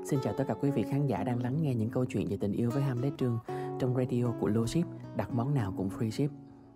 Xin chào tất cả quý vị khán giả đang lắng nghe những câu chuyện về tình yêu với Hamlet Trương trong radio của Loship, đặt món nào cũng free ship.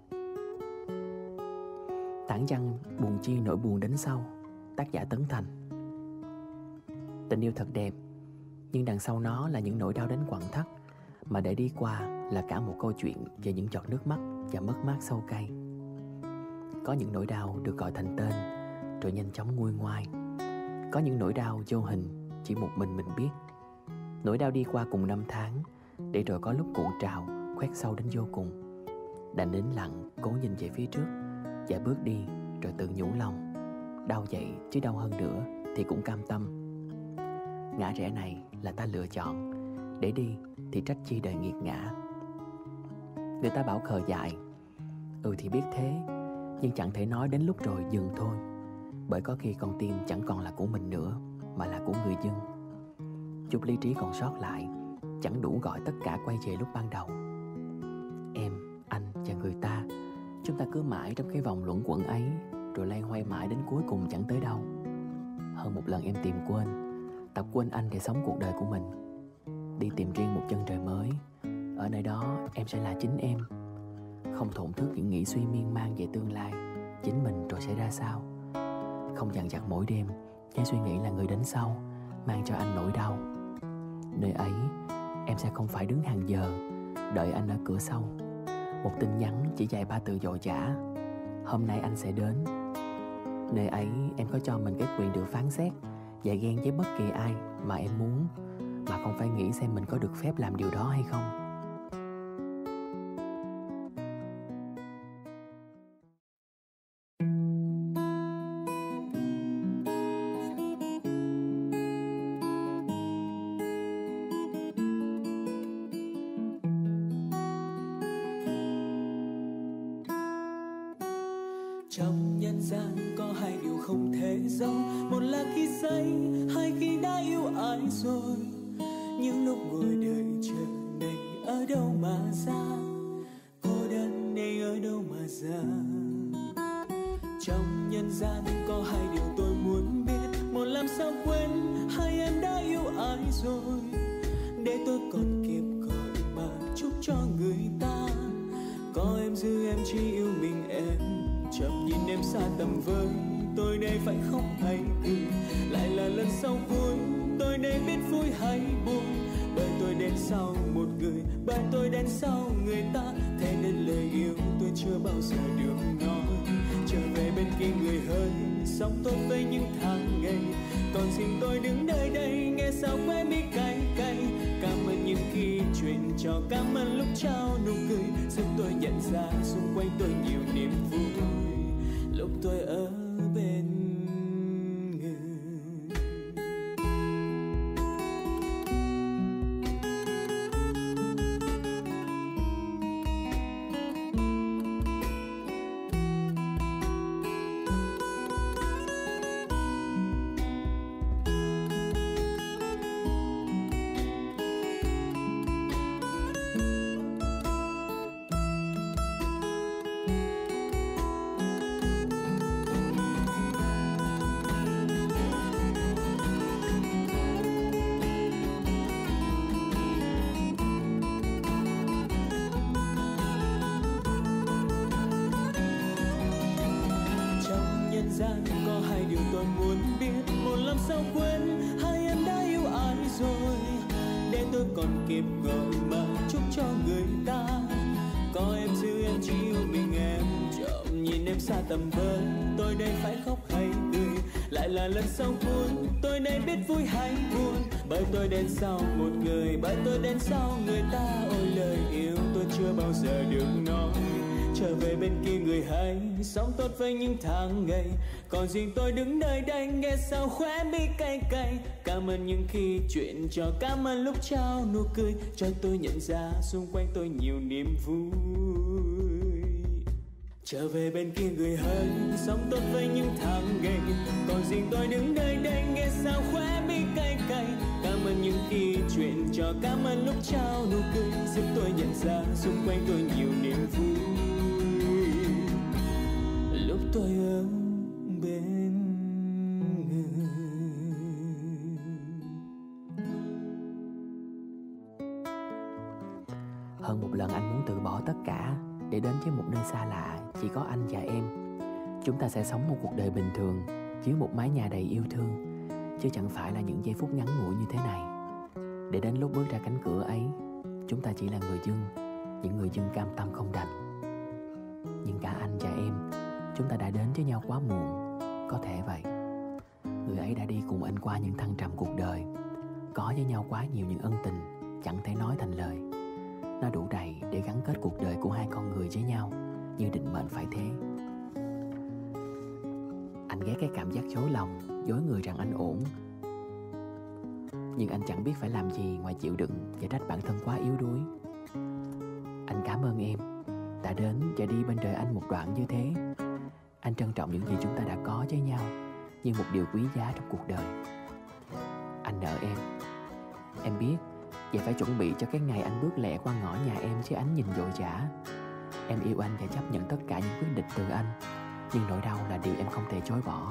Tảng chăng buồn chi nỗi buồn đến sau, tác giả Tấn Thành. Tình yêu thật đẹp, nhưng đằng sau nó là những nỗi đau đến quặn thắt, mà để đi qua là cả một câu chuyện về những giọt nước mắt và mất mát sâu cay. Có những nỗi đau được gọi thành tên rồi nhanh chóng nguôi ngoai. Có những nỗi đau vô hình chỉ một mình biết. Nỗi đau đi qua cùng năm tháng, để rồi có lúc cuộn trào khoét sâu đến vô cùng. Đành nín lặng cố nhìn về phía trước và bước đi, rồi tự nhủ lòng, đau vậy chứ đau hơn nữa thì cũng cam tâm. Ngã rẽ này là ta lựa chọn, để đi thì trách chi đời nghiệt ngã. Người ta bảo khờ dại, thì biết thế, nhưng chẳng thể nói đến lúc rồi dừng thôi. Bởi có khi con tim chẳng còn là của mình nữa, mà là của người dân. Chút lý trí còn sót lại chẳng đủ gọi tất cả quay về lúc ban đầu. Em, anh và người ta, chúng ta cứ mãi trong cái vòng luẩn quẩn ấy, rồi loay hoay mãi đến cuối cùng chẳng tới đâu. Hơn một lần em tìm quên, tập quên anh để sống cuộc đời của mình, đi tìm riêng một chân trời mới. Ở nơi đó em sẽ là chính em, không thổn thức những nghĩ suy miên man về tương lai, chính mình rồi sẽ ra sao. Không dằn vặt mỗi đêm với suy nghĩ là người đến sau mang cho anh nỗi đau. Nơi ấy em sẽ không phải đứng hàng giờ đợi anh ở cửa sau. Một tin nhắn chỉ dạy 3 từ dội dã: hôm nay anh sẽ đến. Nơi ấy em có cho mình cái quyền được phán xét và ghen với bất kỳ ai mà em muốn, mà không phải nghĩ xem mình có được phép làm điều đó hay không. Trong nhân gian có hai điều không thể giống, một là khi say, hai khi đã yêu ai rồi. Những lúc ngồi đợi chờ này ở đâu mà ra, cô đơn này ở đâu mà ra. Trong nhân gian có hai điều tôi muốn biết, một làm sao quên, hai em đã yêu ai rồi. Để tôi còn kịp gọi mà chúc cho người ta, có em giữ em chỉ yêu mình em. Chậm nhìn em xa tầm với, tôi đây phải khóc hay cười, lại là lần sau cuối, tôi đây biết vui hay buồn. Bởi tôi đến sau một người, bởi tôi đến sau người ta, thế nên lời yêu tôi chưa bao giờ được nói. Trở về bên kia người hơi, sống tốt với những tháng ngày, còn riêng tôi đứng nơi đây nghe sao quê mi cay cay. Cảm ơn những khi chuyện trò, cảm ơn lúc trao nụ cười, giúp tôi nhận ra xung quanh tôi nhiều niềm vui lúc tôi ở bên người. Có hai điều tôi muốn biết, một làm sao quên, hai em đã yêu ai rồi. Để tôi còn kịp gọi mà chúc cho người ta, có em giữ em chỉ yêu mình em. Chậm nhìn em xa tầm với, tôi đây phải khóc hay cười, lại là lần sau cuối, tôi đây biết vui hay buồn. Bởi tôi đến sau một người, bởi tôi đến sau người ta. Ôi lời yêu tôi chưa bao giờ được nói. Trở về bên kia người hay, sống tốt với những tháng ngày, còn riêng tôi đứng nơi đây nghe sao khóe mi cay cay. Cảm ơn những khi chuyện trò, cảm ơn lúc trao nụ cười, cho tôi nhận ra xung quanh tôi nhiều niềm vui. Trở về bên kia người hay, sống tốt với những tháng ngày, còn riêng tôi đứng nơi đây nghe sao khóe mi cay cay. Cảm ơn những khi chuyện trò, cảm ơn lúc trao nụ cười, giúp tôi nhận ra xung quanh tôi nhiều niềm vui lúc tôi ở bên người. Hơn một lần anh muốn từ bỏ tất cả để đến với một nơi xa lạ, chỉ có anh và em. Chúng ta sẽ sống một cuộc đời bình thường dưới một mái nhà đầy yêu thương, chứ chẳng phải là những giây phút ngắn ngủi như thế này. Để đến lúc bước ra cánh cửa ấy, chúng ta chỉ là người dưng, những người dưng cam tâm không đành. Nhưng cả anh và em, chúng ta đã đến với nhau quá muộn. Có thể vậy. Người ấy đã đi cùng anh qua những thăng trầm cuộc đời, có với nhau quá nhiều những ân tình chẳng thể nói thành lời. Nó đủ đầy để gắn kết cuộc đời của hai con người với nhau, như định mệnh phải thế. Anh ghét cái cảm giác dối lòng, dối người rằng anh ổn. Nhưng anh chẳng biết phải làm gì ngoài chịu đựng và trách bản thân quá yếu đuối. Anh cảm ơn em đã đến và đi bên đời anh một đoạn như thế. Anh trân trọng những gì chúng ta đã có với nhau như một điều quý giá trong cuộc đời. Anh nợ em. Em biết vậy phải chuẩn bị cho cái ngày anh bước lẹ qua ngõ nhà em với ánh nhìn vội vã. Em yêu anh và chấp nhận tất cả những quyết định từ anh, nhưng nỗi đau là điều em không thể chối bỏ.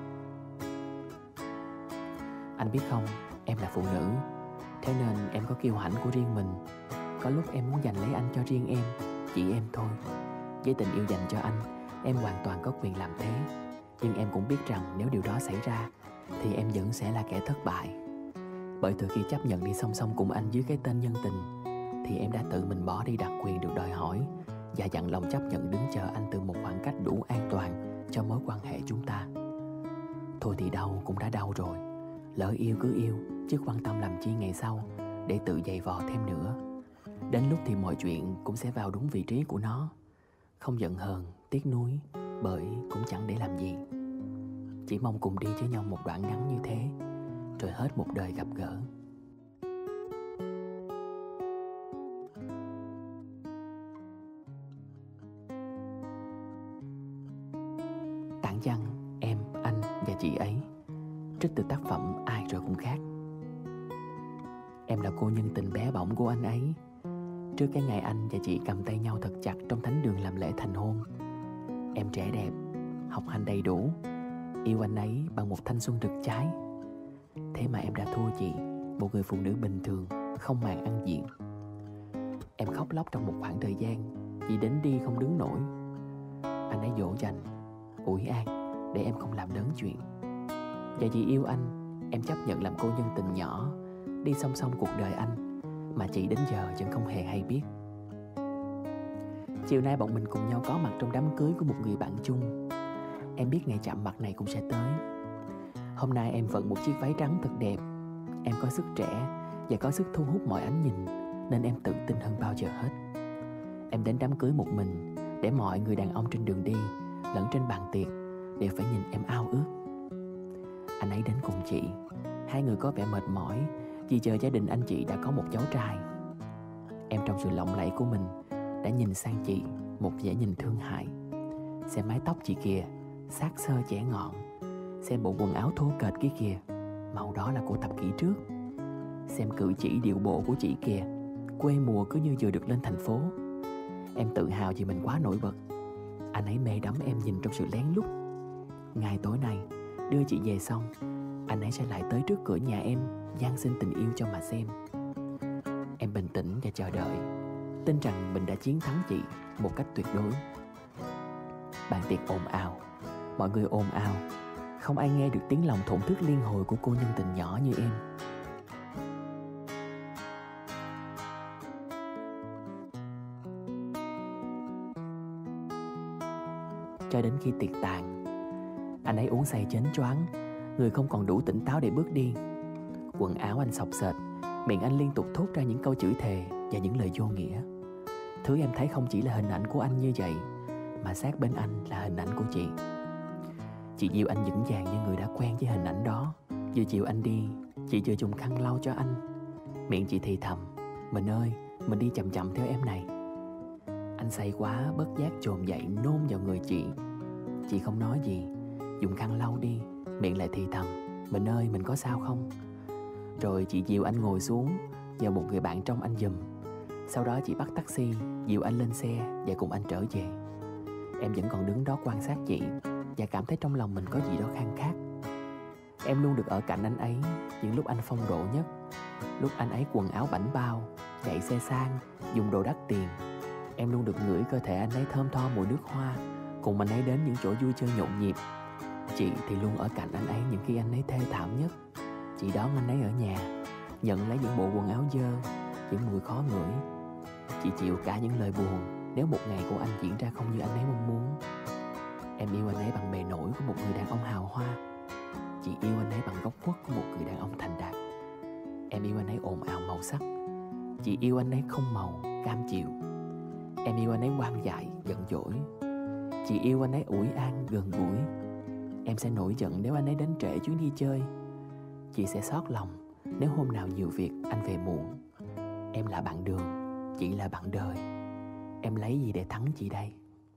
Anh biết không, em là phụ nữ, thế nên em có kiêu hãnh của riêng mình. Có lúc em muốn giành lấy anh cho riêng em, chỉ em thôi. Với tình yêu dành cho anh, em hoàn toàn có quyền làm thế. Nhưng em cũng biết rằng nếu điều đó xảy ra thì em vẫn sẽ là kẻ thất bại. Bởi từ khi chấp nhận đi song song cùng anh dưới cái tên nhân tình, thì em đã tự mình bỏ đi đặc quyền được đòi hỏi và dặn lòng chấp nhận đứng chờ anh từ một khoảng cách đủ an toàn cho mối quan hệ chúng ta. Thôi thì đau cũng đã đau rồi. Lỡ yêu cứ yêu, chứ quan tâm làm chi ngày sau để tự giày vò thêm nữa. Đến lúc thì mọi chuyện cũng sẽ vào đúng vị trí của nó. Không giận hờn, tiếc nuối, bởi cũng chẳng để làm gì. Chỉ mong cùng đi với nhau một đoạn ngắn như thế, rồi hết một đời gặp gỡ. Tản văn Em, Anh và Chị Ấy, trích từ tác phẩm Ai Rồi Cũng Khác. Em là cô nhân tình bé bỏng của anh ấy. Trước cái ngày anh và chị cầm tay nhau thật chặt trong thánh đường làm lễ thành hôn, em trẻ đẹp, học hành đầy đủ, yêu anh ấy bằng một thanh xuân rực cháy. Thế mà em đã thua chị, một người phụ nữ bình thường, không màng ăn diện. Em khóc lóc trong một khoảng thời gian vì đến đi không đứng nổi. Anh ấy dỗ dành, ủi an để em không làm lớn chuyện. Và vì yêu anh, em chấp nhận làm cô nhân tình nhỏ, đi song song cuộc đời anh, mà chị đến giờ vẫn không hề hay biết. Chiều nay bọn mình cùng nhau có mặt trong đám cưới của một người bạn chung. Em biết ngày chạm mặt này cũng sẽ tới. Hôm nay em vận một chiếc váy trắng thật đẹp. Em có sức trẻ và có sức thu hút mọi ánh nhìn, nên em tự tin hơn bao giờ hết. Em đến đám cưới một mình để mọi người đàn ông trên đường đi lẫn trên bàn tiệc đều phải nhìn em ao ước. Anh ấy đến cùng chị. Hai người có vẻ mệt mỏi vì chờ gia đình anh chị đã có một cháu trai. Em trong sự lộng lẫy của mình đã nhìn sang chị một vẻ nhìn thương hại. Xem mái tóc chị kìa, xác xơ chẻ ngọn. Xem bộ quần áo thô kệch kia kìa, màu đó là của thập kỷ trước. Xem cử chỉ điệu bộ của chị kìa, quê mùa cứ như vừa được lên thành phố. Em tự hào vì mình quá nổi bật. Anh ấy mê đắm em nhìn trong sự lén lút. Ngày tối nay đưa chị về xong, anh ấy sẽ lại tới trước cửa nhà em van xin tình yêu cho mà xem. Em bình tĩnh và chờ đợi, tin rằng mình đã chiến thắng chị một cách tuyệt đối. Bàn tiệc ồn ào, mọi người ồn ào, không ai nghe được tiếng lòng thổn thức liên hồi của cô nhân tình nhỏ như em. Cho đến khi tiệc tàn, anh ấy uống say chến choáng, người không còn đủ tỉnh táo để bước đi. Quần áo anh xộc xệch, miệng anh liên tục thốt ra những câu chửi thề và những lời vô nghĩa. Thứ em thấy không chỉ là hình ảnh của anh như vậy, mà sát bên anh là hình ảnh của chị. Chị dìu anh vững vàng như người đã quen với hình ảnh đó. Vừa chiều anh đi, chị vừa dùng khăn lau cho anh. Miệng chị thì thầm, mình ơi, mình đi chậm chậm theo em này. Anh say quá, bất giác chồm dậy nôn vào người chị. Chị không nói gì, dùng khăn lau đi, miệng lại thì thầm, mình ơi, mình có sao không? Rồi chị dìu anh ngồi xuống, nhờ một người bạn trông anh giùm. Sau đó chị bắt taxi, dìu anh lên xe và cùng anh trở về. Em vẫn còn đứng đó quan sát chị và cảm thấy trong lòng mình có gì đó khang khác. Em luôn được ở cạnh anh ấy những lúc anh phong độ nhất, lúc anh ấy quần áo bảnh bao, chạy xe sang, dùng đồ đắt tiền. Em luôn được ngửi cơ thể anh ấy thơm tho mùi nước hoa, cùng anh ấy đến những chỗ vui chơi nhộn nhịp. Chị thì luôn ở cạnh anh ấy những khi anh ấy thê thảm nhất. Chị đón anh ấy ở nhà, nhận lấy những bộ quần áo dơ, những mùi khó ngửi. Chị chịu cả những lời buồn nếu một ngày của anh diễn ra không như anh ấy mong muốn. Em yêu anh ấy bằng bề nổi của một người đàn ông hào hoa. Chị yêu anh ấy bằng góc khuất của một người đàn ông thành đạt. Em yêu anh ấy ồn ào màu sắc. Chị yêu anh ấy không màu, cam chịu. Em yêu anh ấy hoang dại, giận dỗi. Chị yêu anh ấy ủi an, gần gũi. Em sẽ nổi giận nếu anh ấy đến trễ chuyến đi chơi. Chị sẽ xót lòng nếu hôm nào nhiều việc anh về muộn. Em là bạn đường, chị là bạn đời. Em lấy gì để thắng chị đây?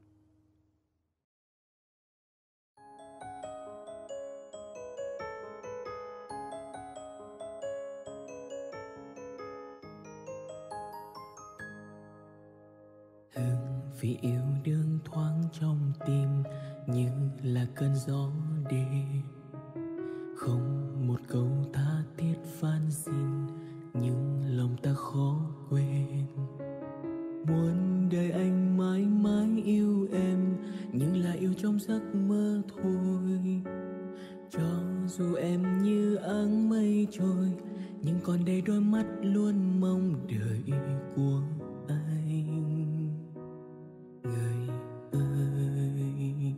Hương vì yêu đương thoáng trong tim như là cơn gió đêm, không một câu tha thiết van xin nhưng lòng ta khó quên. Muốn đời anh mãi mãi yêu em nhưng là yêu trong giấc mơ thôi. Cho dù em như áng mây trôi nhưng còn đây đôi mắt luôn mong đợi của anh. Người ơi,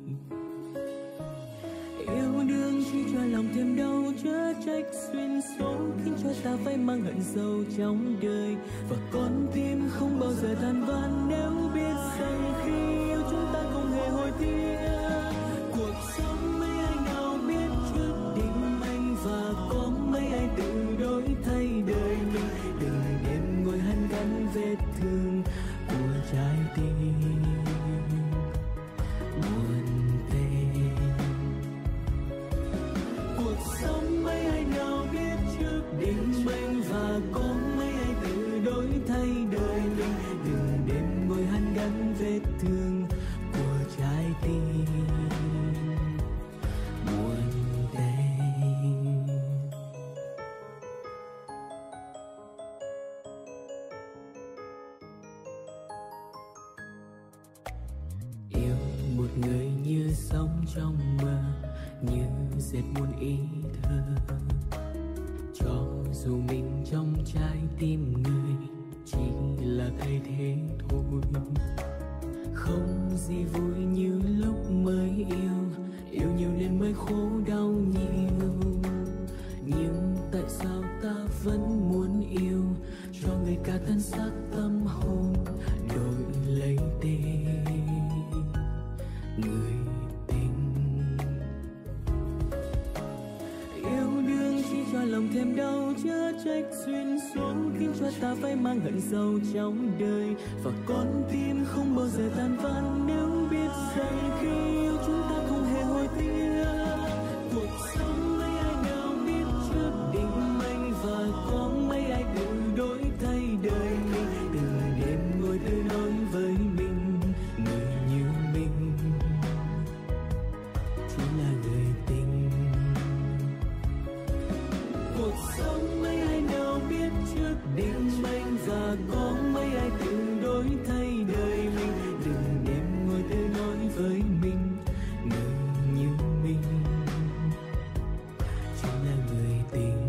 yêu đương chỉ cho lòng thêm đau, chớ trách xuyên số khiến cho ta phải mang hận sâu trong đời. Và con tim không bao giờ than van nếu biết rằng khi yêu chúng ta không hề hối tiếc. Cuộc sống mấy ai nào biết trước định mệnh, và có mấy ai tự đổi thay đời mình. Đừng đêm ngồi hàn gắn vết thương của trái tim buồn tênh. Cuộc sống mấy ai nào biết trước định mệnh, và có mấy ai tự đổi thay đời mình. Đừng đêm ngồi hàn gắn vết thương của trái tim buồn tênh. Yêu một người như sống trong mơ, như dệt muôn ý thơ. Cho dù mình trong trái tim người chỉ là thay thế thôi. Không gì vui như lúc mới yêu, yêu nhiều nên mới khổ đau nhiều. Nhưng tại sao ta vẫn muốn yêu, cho người cả thân xác tâm hồn đổi lấy tên người tình. Yêu đương chỉ cho lòng thêm đau, chớ trách duyên số khiến cho ta phải mang hận sâu trong đời. Và con tim không bao giờ tan van nếu biết rằng khi yêu chúng ta không hề hối tiếc. Cuộc sống mấy ai nào biết trước định mệnh, và có mấy ai tự đổi thay đời mình. Từng đêm ngồi tự nói với mình, người như mình chỉ là người tình. Cuộc sống mấy ai nào biết trước định mệnh, và có mấy ai tự đổi thay đời mình. Đừng đêm ngồi tự nói với mình, người như mình chỉ là người tình.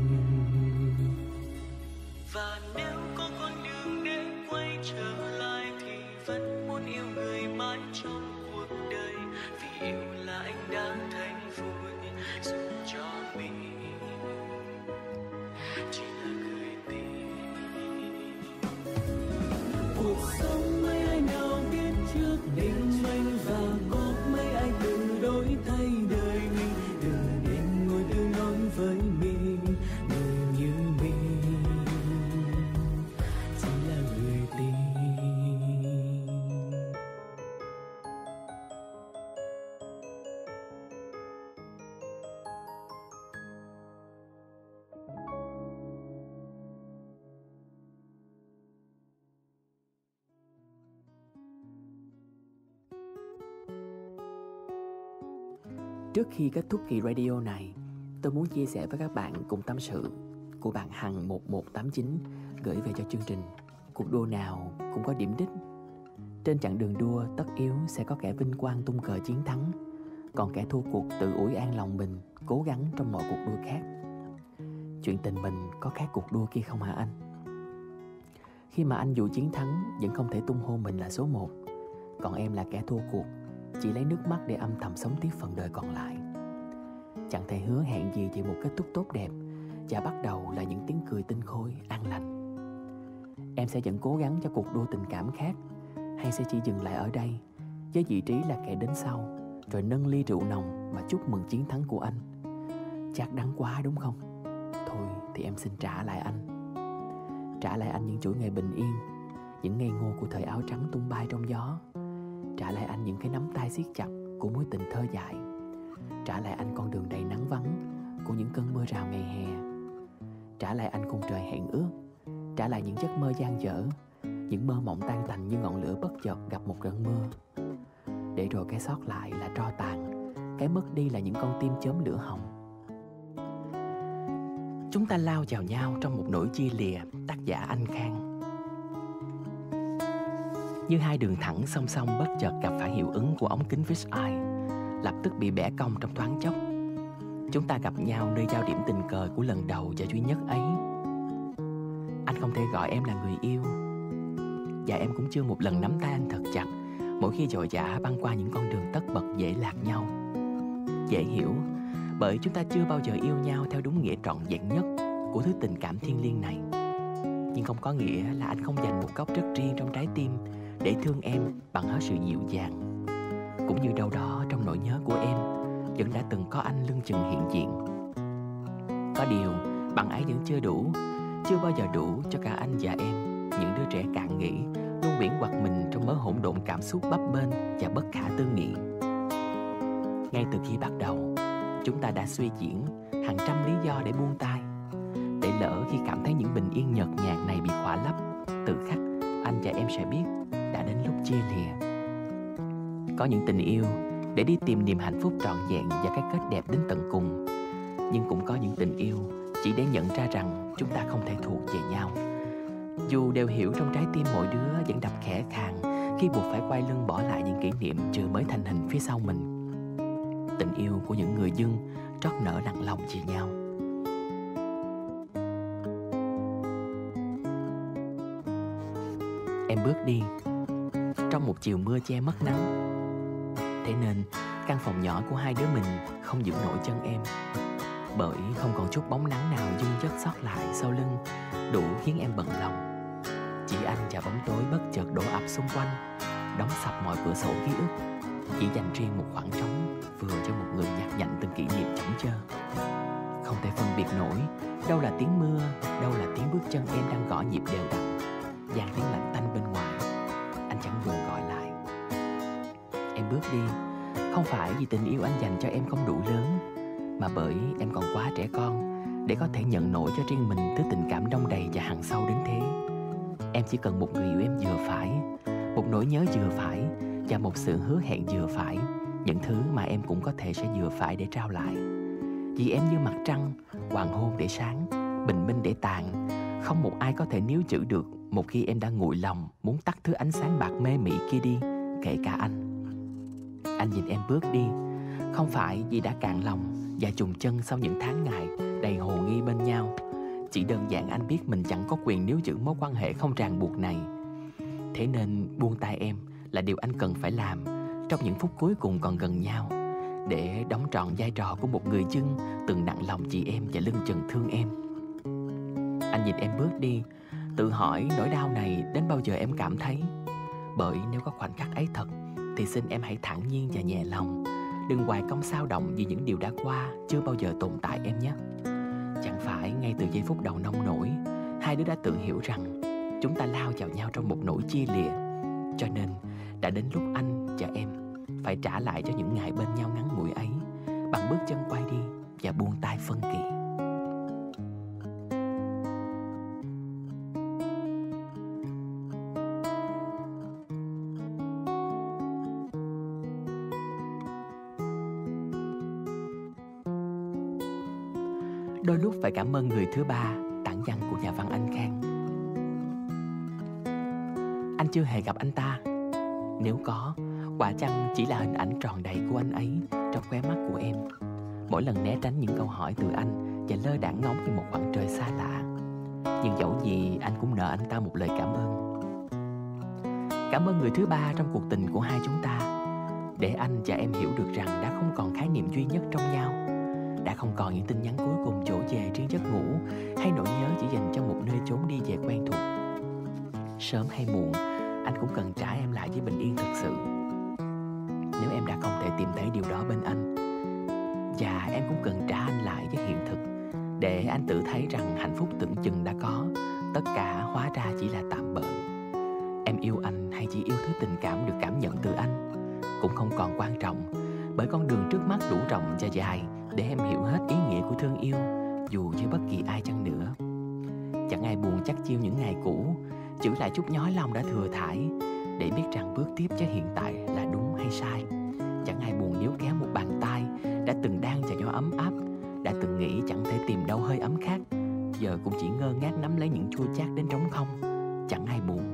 Và nếu có con đường để quay trở lại thì vẫn muốn yêu người mãi trong cuộc đời. Vì yêu là anh đã thấy vui dù cho mình chỉ là người tình. Cuộc sống mấy ai nào biết trước định mệnh, và có mấy ai tự đổi thay đời mình. Đừng nên ngồi tự nói với mình, người như mình chỉ là người tình. Trước khi kết thúc kỳ radio này, tôi muốn chia sẻ với các bạn cùng tâm sự của bạn Hằng 1189 gửi về cho chương trình. Cuộc đua nào cũng có điểm đích. Trên chặng đường đua tất yếu sẽ có kẻ vinh quang tung cờ chiến thắng, còn kẻ thua cuộc tự ủi an lòng mình, cố gắng trong mọi cuộc đua khác. Chuyện tình mình có khác cuộc đua kia không hả anh? Khi mà anh dù chiến thắng vẫn không thể tung hô mình là số 1, còn em là kẻ thua cuộc, chỉ lấy nước mắt để âm thầm sống tiếp phần đời còn lại. Chẳng thể hứa hẹn gì về một kết thúc tốt đẹp, và bắt đầu là những tiếng cười tinh khôi, an lành. Em sẽ vẫn cố gắng cho cuộc đua tình cảm khác, hay sẽ chỉ dừng lại ở đây với vị trí là kẻ đến sau, rồi nâng ly rượu nồng mà chúc mừng chiến thắng của anh? Chắc đắng quá đúng không? Thôi thì em xin trả lại anh. Trả lại anh những chuỗi ngày bình yên, những ngây ngô của thời áo trắng tung bay trong gió. Trả lại anh những cái nắm tay siết chặt của mối tình thơ dại. Trả lại anh con đường đầy nắng vắng của những cơn mưa rào ngày hè. Trả lại anh khung trời hẹn ước. Trả lại những giấc mơ dang dở, những mơ mộng tan tành như ngọn lửa bất chợt gặp một cơn mưa. Để rồi cái sót lại là tro tàn, cái mất đi là những con tim chớm lửa hồng. Chúng ta lao vào nhau trong một nỗi chia lìa. Tác giả Anh Khang. Như hai đường thẳng song song bất chợt gặp phải hiệu ứng của ống kính fish eye, lập tức bị bẻ cong trong thoáng chốc. Chúng ta gặp nhau nơi giao điểm tình cờ của lần đầu và duy nhất ấy. Anh không thể gọi em là người yêu, và em cũng chưa một lần nắm tay anh thật chặt mỗi khi vội vã băng qua những con đường tất bật dễ lạc nhau. Dễ hiểu, bởi chúng ta chưa bao giờ yêu nhau theo đúng nghĩa trọn vẹn nhất của thứ tình cảm thiêng liêng này. Nhưng không có nghĩa là anh không dành một góc rất riêng trong trái tim để thương em bằng hết sự dịu dàng. Cũng như đâu đó trong nỗi nhớ của em vẫn đã từng có anh lưng chừng hiện diện. Có điều bằng ấy vẫn chưa đủ, chưa bao giờ đủ cho cả anh và em, những đứa trẻ cạn nghĩ, luôn biển hoặc mình trong mớ hỗn độn cảm xúc bấp bênh và bất khả tư nghị. Ngay từ khi bắt đầu, chúng ta đã suy diễn hàng trăm lý do để buông tay, để lỡ khi cảm thấy những bình yên nhợt nhạt này bị khỏa lấp, tự khắc anh và em sẽ biết đã đến lúc chia lìa. Có những tình yêu để đi tìm niềm hạnh phúc trọn vẹn và cái kết đẹp đến tận cùng, nhưng cũng có những tình yêu chỉ để nhận ra rằng chúng ta không thể thuộc về nhau. Dù đều hiểu trong trái tim mỗi đứa vẫn đập khẽ khàng khi buộc phải quay lưng bỏ lại những kỷ niệm chưa mới thành hình phía sau mình. Tình yêu của những người dưng trót nở nặng lòng vì nhau. Em bước đi trong một chiều mưa che mất nắng. Thế nên căn phòng nhỏ của hai đứa mình không giữ nổi chân em, bởi không còn chút bóng nắng nào dưng dứt sót lại sau lưng đủ khiến em bận lòng. Chỉ anh và bóng tối bất chợt đổ ập xung quanh, đóng sập mọi cửa sổ ký ức, chỉ dành riêng một khoảng trống vừa cho một người nhặt nhạnh từng kỷ niệm chóng chơ. Không thể phân biệt nổi đâu là tiếng mưa, đâu là tiếng bước chân em đang gõ nhịp đều đặn, dàn tiếng lạnh tanh bên ngoài. Anh chẳng buồn gọi lại. Em bước đi không phải vì tình yêu anh dành cho em không đủ lớn, mà bởi em còn quá trẻ con để có thể nhận nổi cho riêng mình thứ tình cảm đong đầy và hằn sâu đến thế. Em chỉ cần một người yêu em vừa phải, một nỗi nhớ vừa phải và một sự hứa hẹn vừa phải, những thứ mà em cũng có thể sẽ vừa phải để trao lại. Vì em như mặt trăng, hoàng hôn để sáng, bình minh để tàn, không một ai có thể níu giữ được một khi em đã nguội lòng muốn tắt thứ ánh sáng bạc mê mị kia đi, kể cả anh. Anh nhìn em bước đi không phải vì đã cạn lòng và trùng chân sau những tháng ngày đầy hồ nghi bên nhau, chỉ đơn giản anh biết mình chẳng có quyền níu giữ mối quan hệ không ràng buộc này. Thế nên buông tay em là điều anh cần phải làm trong những phút cuối cùng còn gần nhau, để đóng trọn vai trò của một người dưng từng nặng lòng vì em và lưng chừng thương em. Anh nhìn em bước đi, tự hỏi nỗi đau này đến bao giờ em cảm thấy. Bởi nếu có khoảnh khắc ấy thật thì xin em hãy thản nhiên và nhẹ lòng, đừng hoài công xao động vì những điều đã qua chưa bao giờ tồn tại em nhé. Chẳng phải ngay từ giây phút đầu nông nổi, hai đứa đã tự hiểu rằng chúng ta lao vào nhau trong một nỗi chia lìa. Cho nên đã đến lúc anh và em phải trả lại cho những ngày bên nhau ngắn ngủi ấy bằng bước chân quay đi và buông tay phân kỳ. Đôi lúc phải cảm ơn người thứ ba văn của nhà văn Anh Khang. Anh chưa hề gặp anh ta. Nếu có, quả chăng chỉ là hình ảnh tròn đầy của anh ấy trong khóe mắt của em, mỗi lần né tránh những câu hỏi từ anh và lơ đãng ngóng như một khoảng trời xa lạ. Nhưng dẫu gì anh cũng nợ anh ta một lời cảm ơn. Cảm ơn người thứ ba trong cuộc tình của hai chúng ta, để anh và em hiểu được rằng đã không còn khái niệm duy nhất trong nhau, đã không còn những tin nhắn cuối cùng trổ về riêng giấc ngủ, hay nỗi nhớ chỉ dành cho một nơi chốn đi về quen thuộc. Sớm hay muộn, anh cũng cần trả em lại với bình yên thực sự. Nếu em đã không thể tìm thấy điều đó bên anh, và em cũng cần trả anh lại với hiện thực, để anh tự thấy rằng hạnh phúc tưởng chừng đã có, tất cả hóa ra chỉ là tạm bợ. Em yêu anh hay chỉ yêu thứ tình cảm được cảm nhận từ anh cũng không còn quan trọng, bởi con đường trước mắt đủ rộng và dài để em hiểu hết ý nghĩa của thương yêu, dù với bất kỳ ai chăng nữa. Chẳng ai buồn chắc chiêu những ngày cũ, giữ lại chút nhói lòng đã thừa thải, để biết rằng bước tiếp cho hiện tại là đúng hay sai. Chẳng ai buồn níu kéo một bàn tay đã từng đang vào gió ấm áp, đã từng nghĩ chẳng thể tìm đâu hơi ấm khác, giờ cũng chỉ ngơ ngác nắm lấy những chua chát đến trống không. Chẳng ai buồn.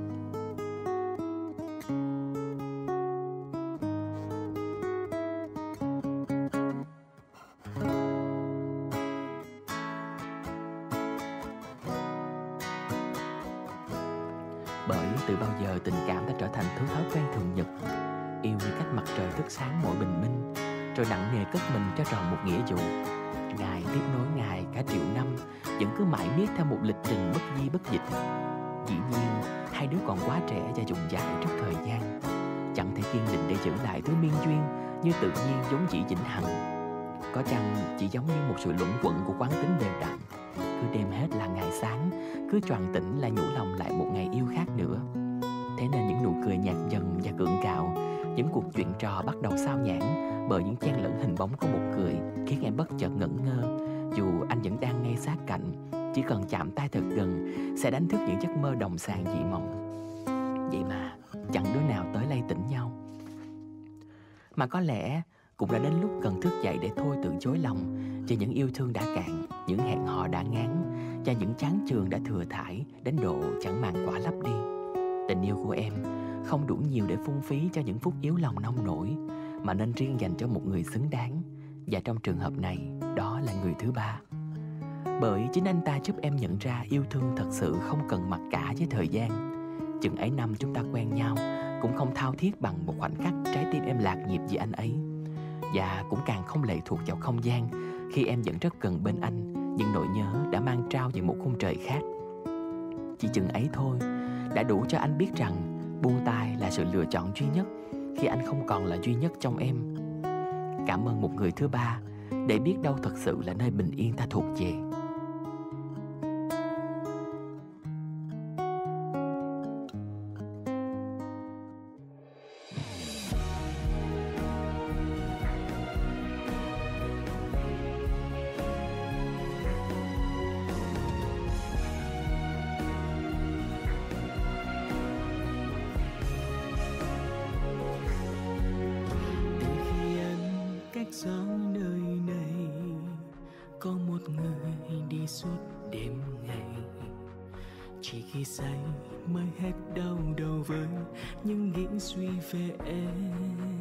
Bởi từ bao giờ tình cảm đã trở thành thứ thói quen thường nhật, yêu như cách mặt trời thức sáng mỗi bình minh, rồi nặng nề cất mình cho tròn một nghĩa vụ. Ngày tiếp nối ngày cả triệu năm, vẫn cứ mãi miết theo một lịch trình bất di bất dịch. Dĩ nhiên, hai đứa còn quá trẻ và dùng dại trước thời gian, chẳng thể kiên định để giữ lại thứ miên duyên như tự nhiên vốn dĩ vĩnh hằng. Có chăng chỉ giống như một sự luẩn quẩn của quán tính đều đặn, cứ đêm hết là ngày sáng, cứ choàng tỉnh là nhủ lòng lại một ngày yêu khác nữa. Thế nên những nụ cười nhạt dần và gượng gạo, những cuộc chuyện trò bắt đầu sao nhãng bởi những chen lẫn hình bóng của một cười, khiến em bất chợt ngẩn ngơ. Dù anh vẫn đang ngay sát cạnh, chỉ cần chạm tay thật gần sẽ đánh thức những giấc mơ đồng sàng dị mộng. Vậy mà chẳng đứa nào tới lay tỉnh nhau. Mà có lẽ cũng đã đến lúc cần thức dậy để thôi tự chối lòng cho những yêu thương đã cạn, những hẹn hò đã ngán, và những chán chường đã thừa thải đến độ chẳng màng quả lấp đi. Tình yêu của em không đủ nhiều để phung phí cho những phút yếu lòng nông nổi, mà nên riêng dành cho một người xứng đáng. Và trong trường hợp này, đó là người thứ ba. Bởi chính anh ta giúp em nhận ra yêu thương thật sự không cần mặc cả với thời gian. Chừng ấy năm chúng ta quen nhau cũng không thao thiết bằng một khoảnh khắc trái tim em lạc nhịp vì anh ấy. Và cũng càng không lệ thuộc vào không gian khi em vẫn rất gần bên anh, những nỗi nhớ đã mang trao về một khung trời khác. Chỉ chừng ấy thôi đã đủ cho anh biết rằng buông tay là sự lựa chọn duy nhất khi anh không còn là duy nhất trong em. Cảm ơn một người thứ ba, để biết đâu thật sự là nơi bình yên ta thuộc về. Xa nơi này có một người đi suốt đêm ngày, chỉ khi say mới hết đau đầu với những nghĩ suy về em.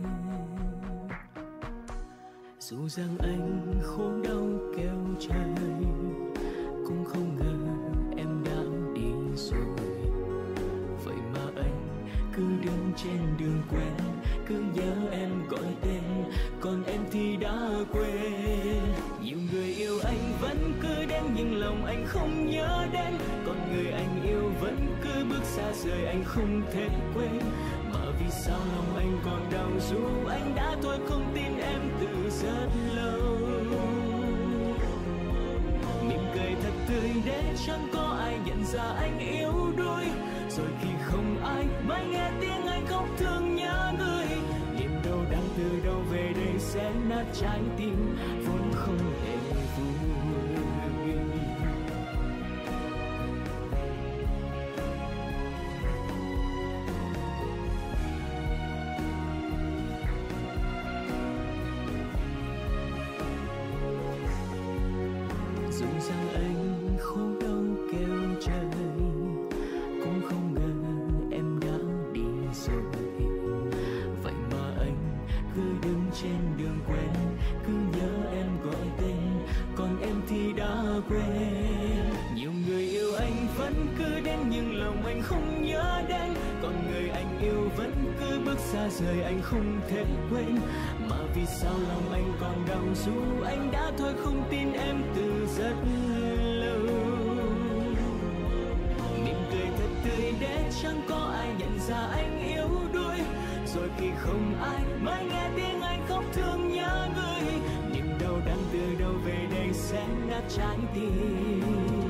Dù rằng anh khổ đau kêu trời, cũng không ngờ em đã đi rồi. Vậy mà anh cứ đứng trên đường quen, cứ nhớ em gọi tên, còn em thì đã quên. Nhiều người yêu anh vẫn cứ đến nhưng lòng anh không nhớ đến, còn người anh yêu vẫn cứ bước xa rời anh không thể quên. Mà vì sao lòng anh còn đau dù anh đã thôi không tin em từ rất lâu. Mỉm cười thật tươi để chẳng có ai nhận ra anh yếu đuối, rồi khi không ai mới nghe tiếng anh khóc thương nhớ người. Niềm đau đang từ đâu về đây sẽ nát trái tim vốn không hề vui. Dù rằng anh khổ đau kêu Nhiều người yêu anh vẫn cứ đến nhưng lòng anh không nhớ đến, còn người anh yêu vẫn cứ bước xa rời anh không thể quên. Mà vì sao lòng anh còn đau dù anh đã thôi không tin em từ rất lâu. Mỉm cười thật tươi để chẳng có ai nhận ra anh yếu đuối, rồi khi không ai mới nghe tiếng anh khóc thương nhớ người. Niềm đau đang từ đâu về đây sẽ nát trái tim.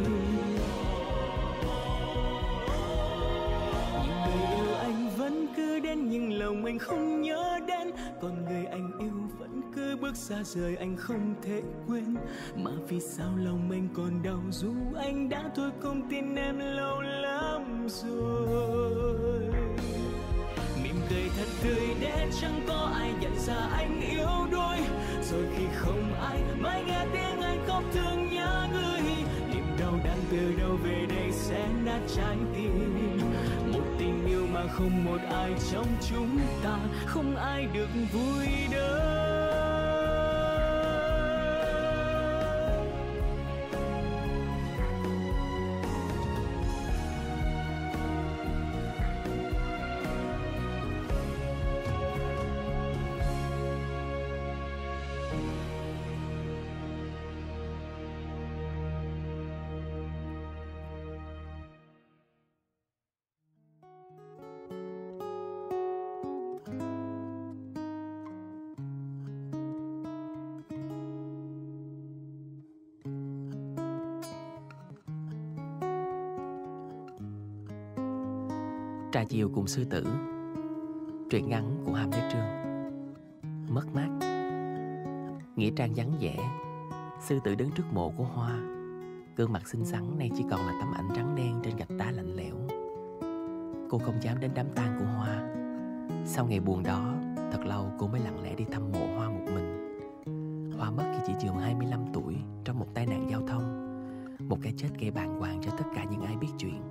Nhiều người yêu anh vẫn cứ đến nhưng lòng anh không nhớ đến, còn người anh yêu vẫn cứ bước xa rời anh không thể quên. Mà vì sao lòng anh còn đau dù anh đã thôi không tin em lâu lắm rồi. Mỉm cười thật tươi để chẳng có ai nhận ra anh yếu đuối, rồi khi không ai mới nghe tiếng anh khóc thương nhớ người. Niềm đau đang từ đâu về đây sẽ nát trái tim. Một tình yêu mà không một ai trong chúng ta, không ai được vui đâu. Trà chiều cùng sư tử. Truyện ngắn của Hàm Lê Trương. Mất mát. Nghĩa trang vắng vẻ. Sư tử đứng trước mộ của Hoa. Gương mặt xinh xắn nay chỉ còn là tấm ảnh trắng đen trên gạch đá lạnh lẽo. Cô không dám đến đám tang của Hoa. Sau ngày buồn đó, thật lâu cô mới lặng lẽ đi thăm mộ Hoa một mình. Hoa mất khi chỉ chừng 25 tuổi trong một tai nạn giao thông. Một cái chết gây bàng hoàng cho tất cả những ai biết chuyện.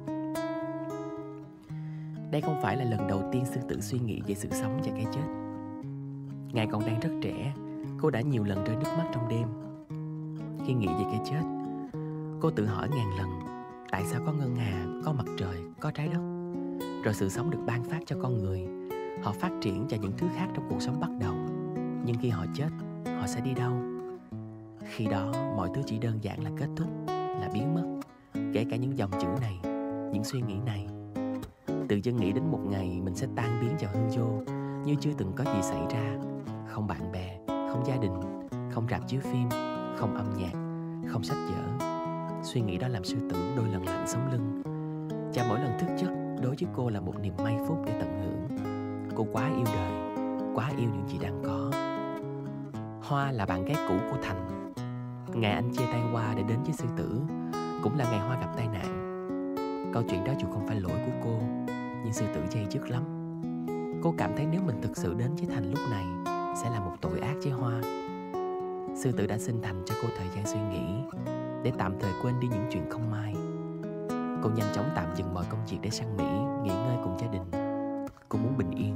Đây không phải là lần đầu tiên sư tử suy nghĩ về sự sống và cái chết. Ngày còn đang rất trẻ, cô đã nhiều lần rơi nước mắt trong đêm. Khi nghĩ về cái chết, cô tự hỏi ngàn lần tại sao có ngân hà, có mặt trời, có trái đất. Rồi sự sống được ban phát cho con người. Họ phát triển cho những thứ khác trong cuộc sống bắt đầu. Nhưng khi họ chết, họ sẽ đi đâu? Khi đó mọi thứ chỉ đơn giản là kết thúc, là biến mất. Kể cả những dòng chữ này, những suy nghĩ này. Tự dưng nghĩ đến một ngày mình sẽ tan biến vào hư vô, như chưa từng có gì xảy ra. Không bạn bè, không gia đình, không rạp chiếu phim, không âm nhạc, không sách vở. Suy nghĩ đó làm sư tử đôi lần lạnh sống lưng. Và mỗi lần thức giấc đối với cô là một niềm may phúc để tận hưởng. Cô quá yêu đời, quá yêu những gì đang có. Hoa là bạn gái cũ của Thành. Ngày anh chia tay Hoa để đến với sư tử cũng là ngày Hoa gặp tai nạn. Câu chuyện đó dù không phải lỗi của cô, nhưng sư tử dây dứt lắm. Cô cảm thấy nếu mình thực sự đến với Thành lúc này sẽ là một tội ác với Hoa. Sư tử đã xin Thành cho cô thời gian suy nghĩ, để tạm thời quên đi những chuyện không may. Cô nhanh chóng tạm dừng mọi công việc để sang Mỹ nghỉ ngơi cùng gia đình. Cô muốn bình yên.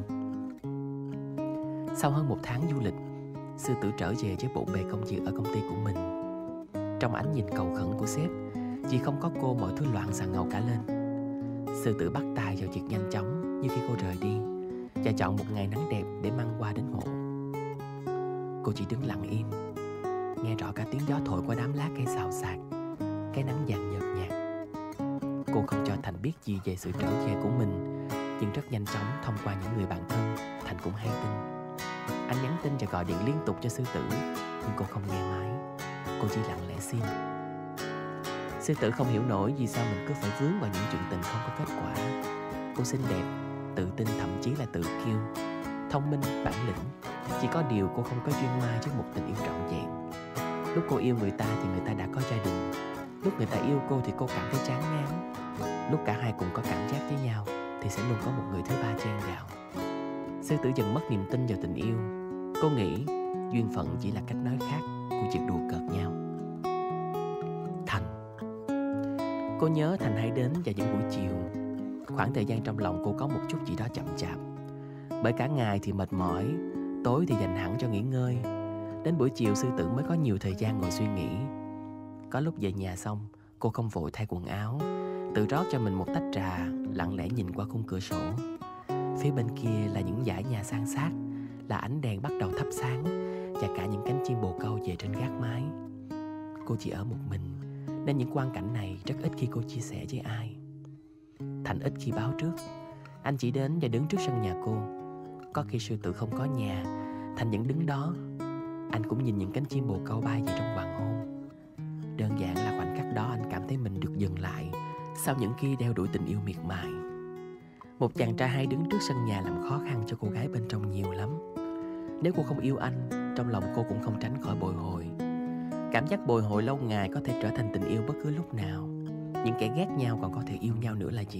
Sau hơn 1 tháng du lịch, sư tử trở về với bộn bề công việc ở công ty của mình. Trong ánh nhìn cầu khẩn của sếp, vì không có cô mọi thứ loạn xà ngầu cả lên. Sư tử bắt tay vào việc nhanh chóng như khi cô rời đi, và chọn một ngày nắng đẹp để mang Hoa đến mộ. Cô chỉ đứng lặng im, nghe rõ cả tiếng gió thổi qua đám lá cây xào xạc, cái nắng vàng nhợt nhạt. Cô không cho Thành biết gì về sự trở về của mình, nhưng rất nhanh chóng thông qua những người bạn thân, Thành cũng hay tin. Anh nhắn tin và gọi điện liên tục cho sư tử, nhưng cô không nghe máy. Cô chỉ lặng lẽ xin. Sư tử không hiểu nổi vì sao mình cứ phải vướng vào những chuyện tình không có kết quả. Cô xinh đẹp, tự tin, thậm chí là tự kiêu, thông minh, bản lĩnh. Chỉ có điều cô không có duyên mai với một tình yêu trọn vẹn. Lúc cô yêu người ta thì người ta đã có gia đình. Lúc người ta yêu cô thì cô cảm thấy chán ngán. Lúc cả hai cùng có cảm giác với nhau thì sẽ luôn có một người thứ ba chen vào. Sư tử dần mất niềm tin vào tình yêu. Cô nghĩ duyên phận chỉ là cách nói khác của việc đùa cợt nhau. Thành. Cô nhớ Thành hay đến vào những buổi chiều. Khoảng thời gian trong lòng cô có một chút gì đó chậm chạp. Bởi cả ngày thì mệt mỏi, tối thì dành hẳn cho nghỉ ngơi. Đến buổi chiều sư tử mới có nhiều thời gian ngồi suy nghĩ. Có lúc về nhà xong, Cô không vội thay quần áo, tự rót cho mình một tách trà, lặng lẽ nhìn qua khung cửa sổ. Phía bên kia là những dãy nhà san sát, là ánh đèn bắt đầu thắp sáng, và cả những cánh chim bồ câu về trên gác mái. Cô chỉ ở một mình, nên những quang cảnh này rất ít khi cô chia sẻ với ai. Thành ít khi báo trước. Anh chỉ đến và đứng trước sân nhà cô. Có khi sư tử không có nhà, Thành vẫn đứng đó. Anh cũng nhìn những cánh chim bồ câu bay về trong hoàng hôn. Đơn giản là khoảnh khắc đó anh cảm thấy mình được dừng lại sau những khi đeo đuổi tình yêu miệt mài. Một chàng trai hay đứng trước sân nhà làm khó khăn cho cô gái bên trong nhiều lắm. Nếu cô không yêu anh, trong lòng cô cũng không tránh khỏi bồi hồi. Cảm giác bồi hồi lâu ngày có thể trở thành tình yêu bất cứ lúc nào. Những kẻ ghét nhau còn có thể yêu nhau nữa là gì?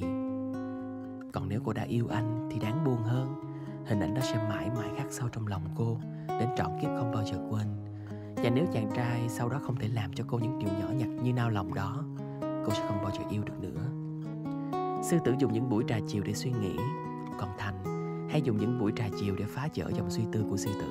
Còn nếu cô đã yêu anh thì đáng buồn hơn. Hình ảnh đó sẽ mãi mãi khắc sâu trong lòng cô, đến trọn kiếp không bao giờ quên. Và nếu chàng trai sau đó không thể làm cho cô những điều nhỏ nhặt như nao lòng đó, cô sẽ không bao giờ yêu được nữa. Sư tử dùng những buổi trà chiều để suy nghĩ, còn Thành hay dùng những buổi trà chiều để phá vỡ dòng suy tư của sư tử.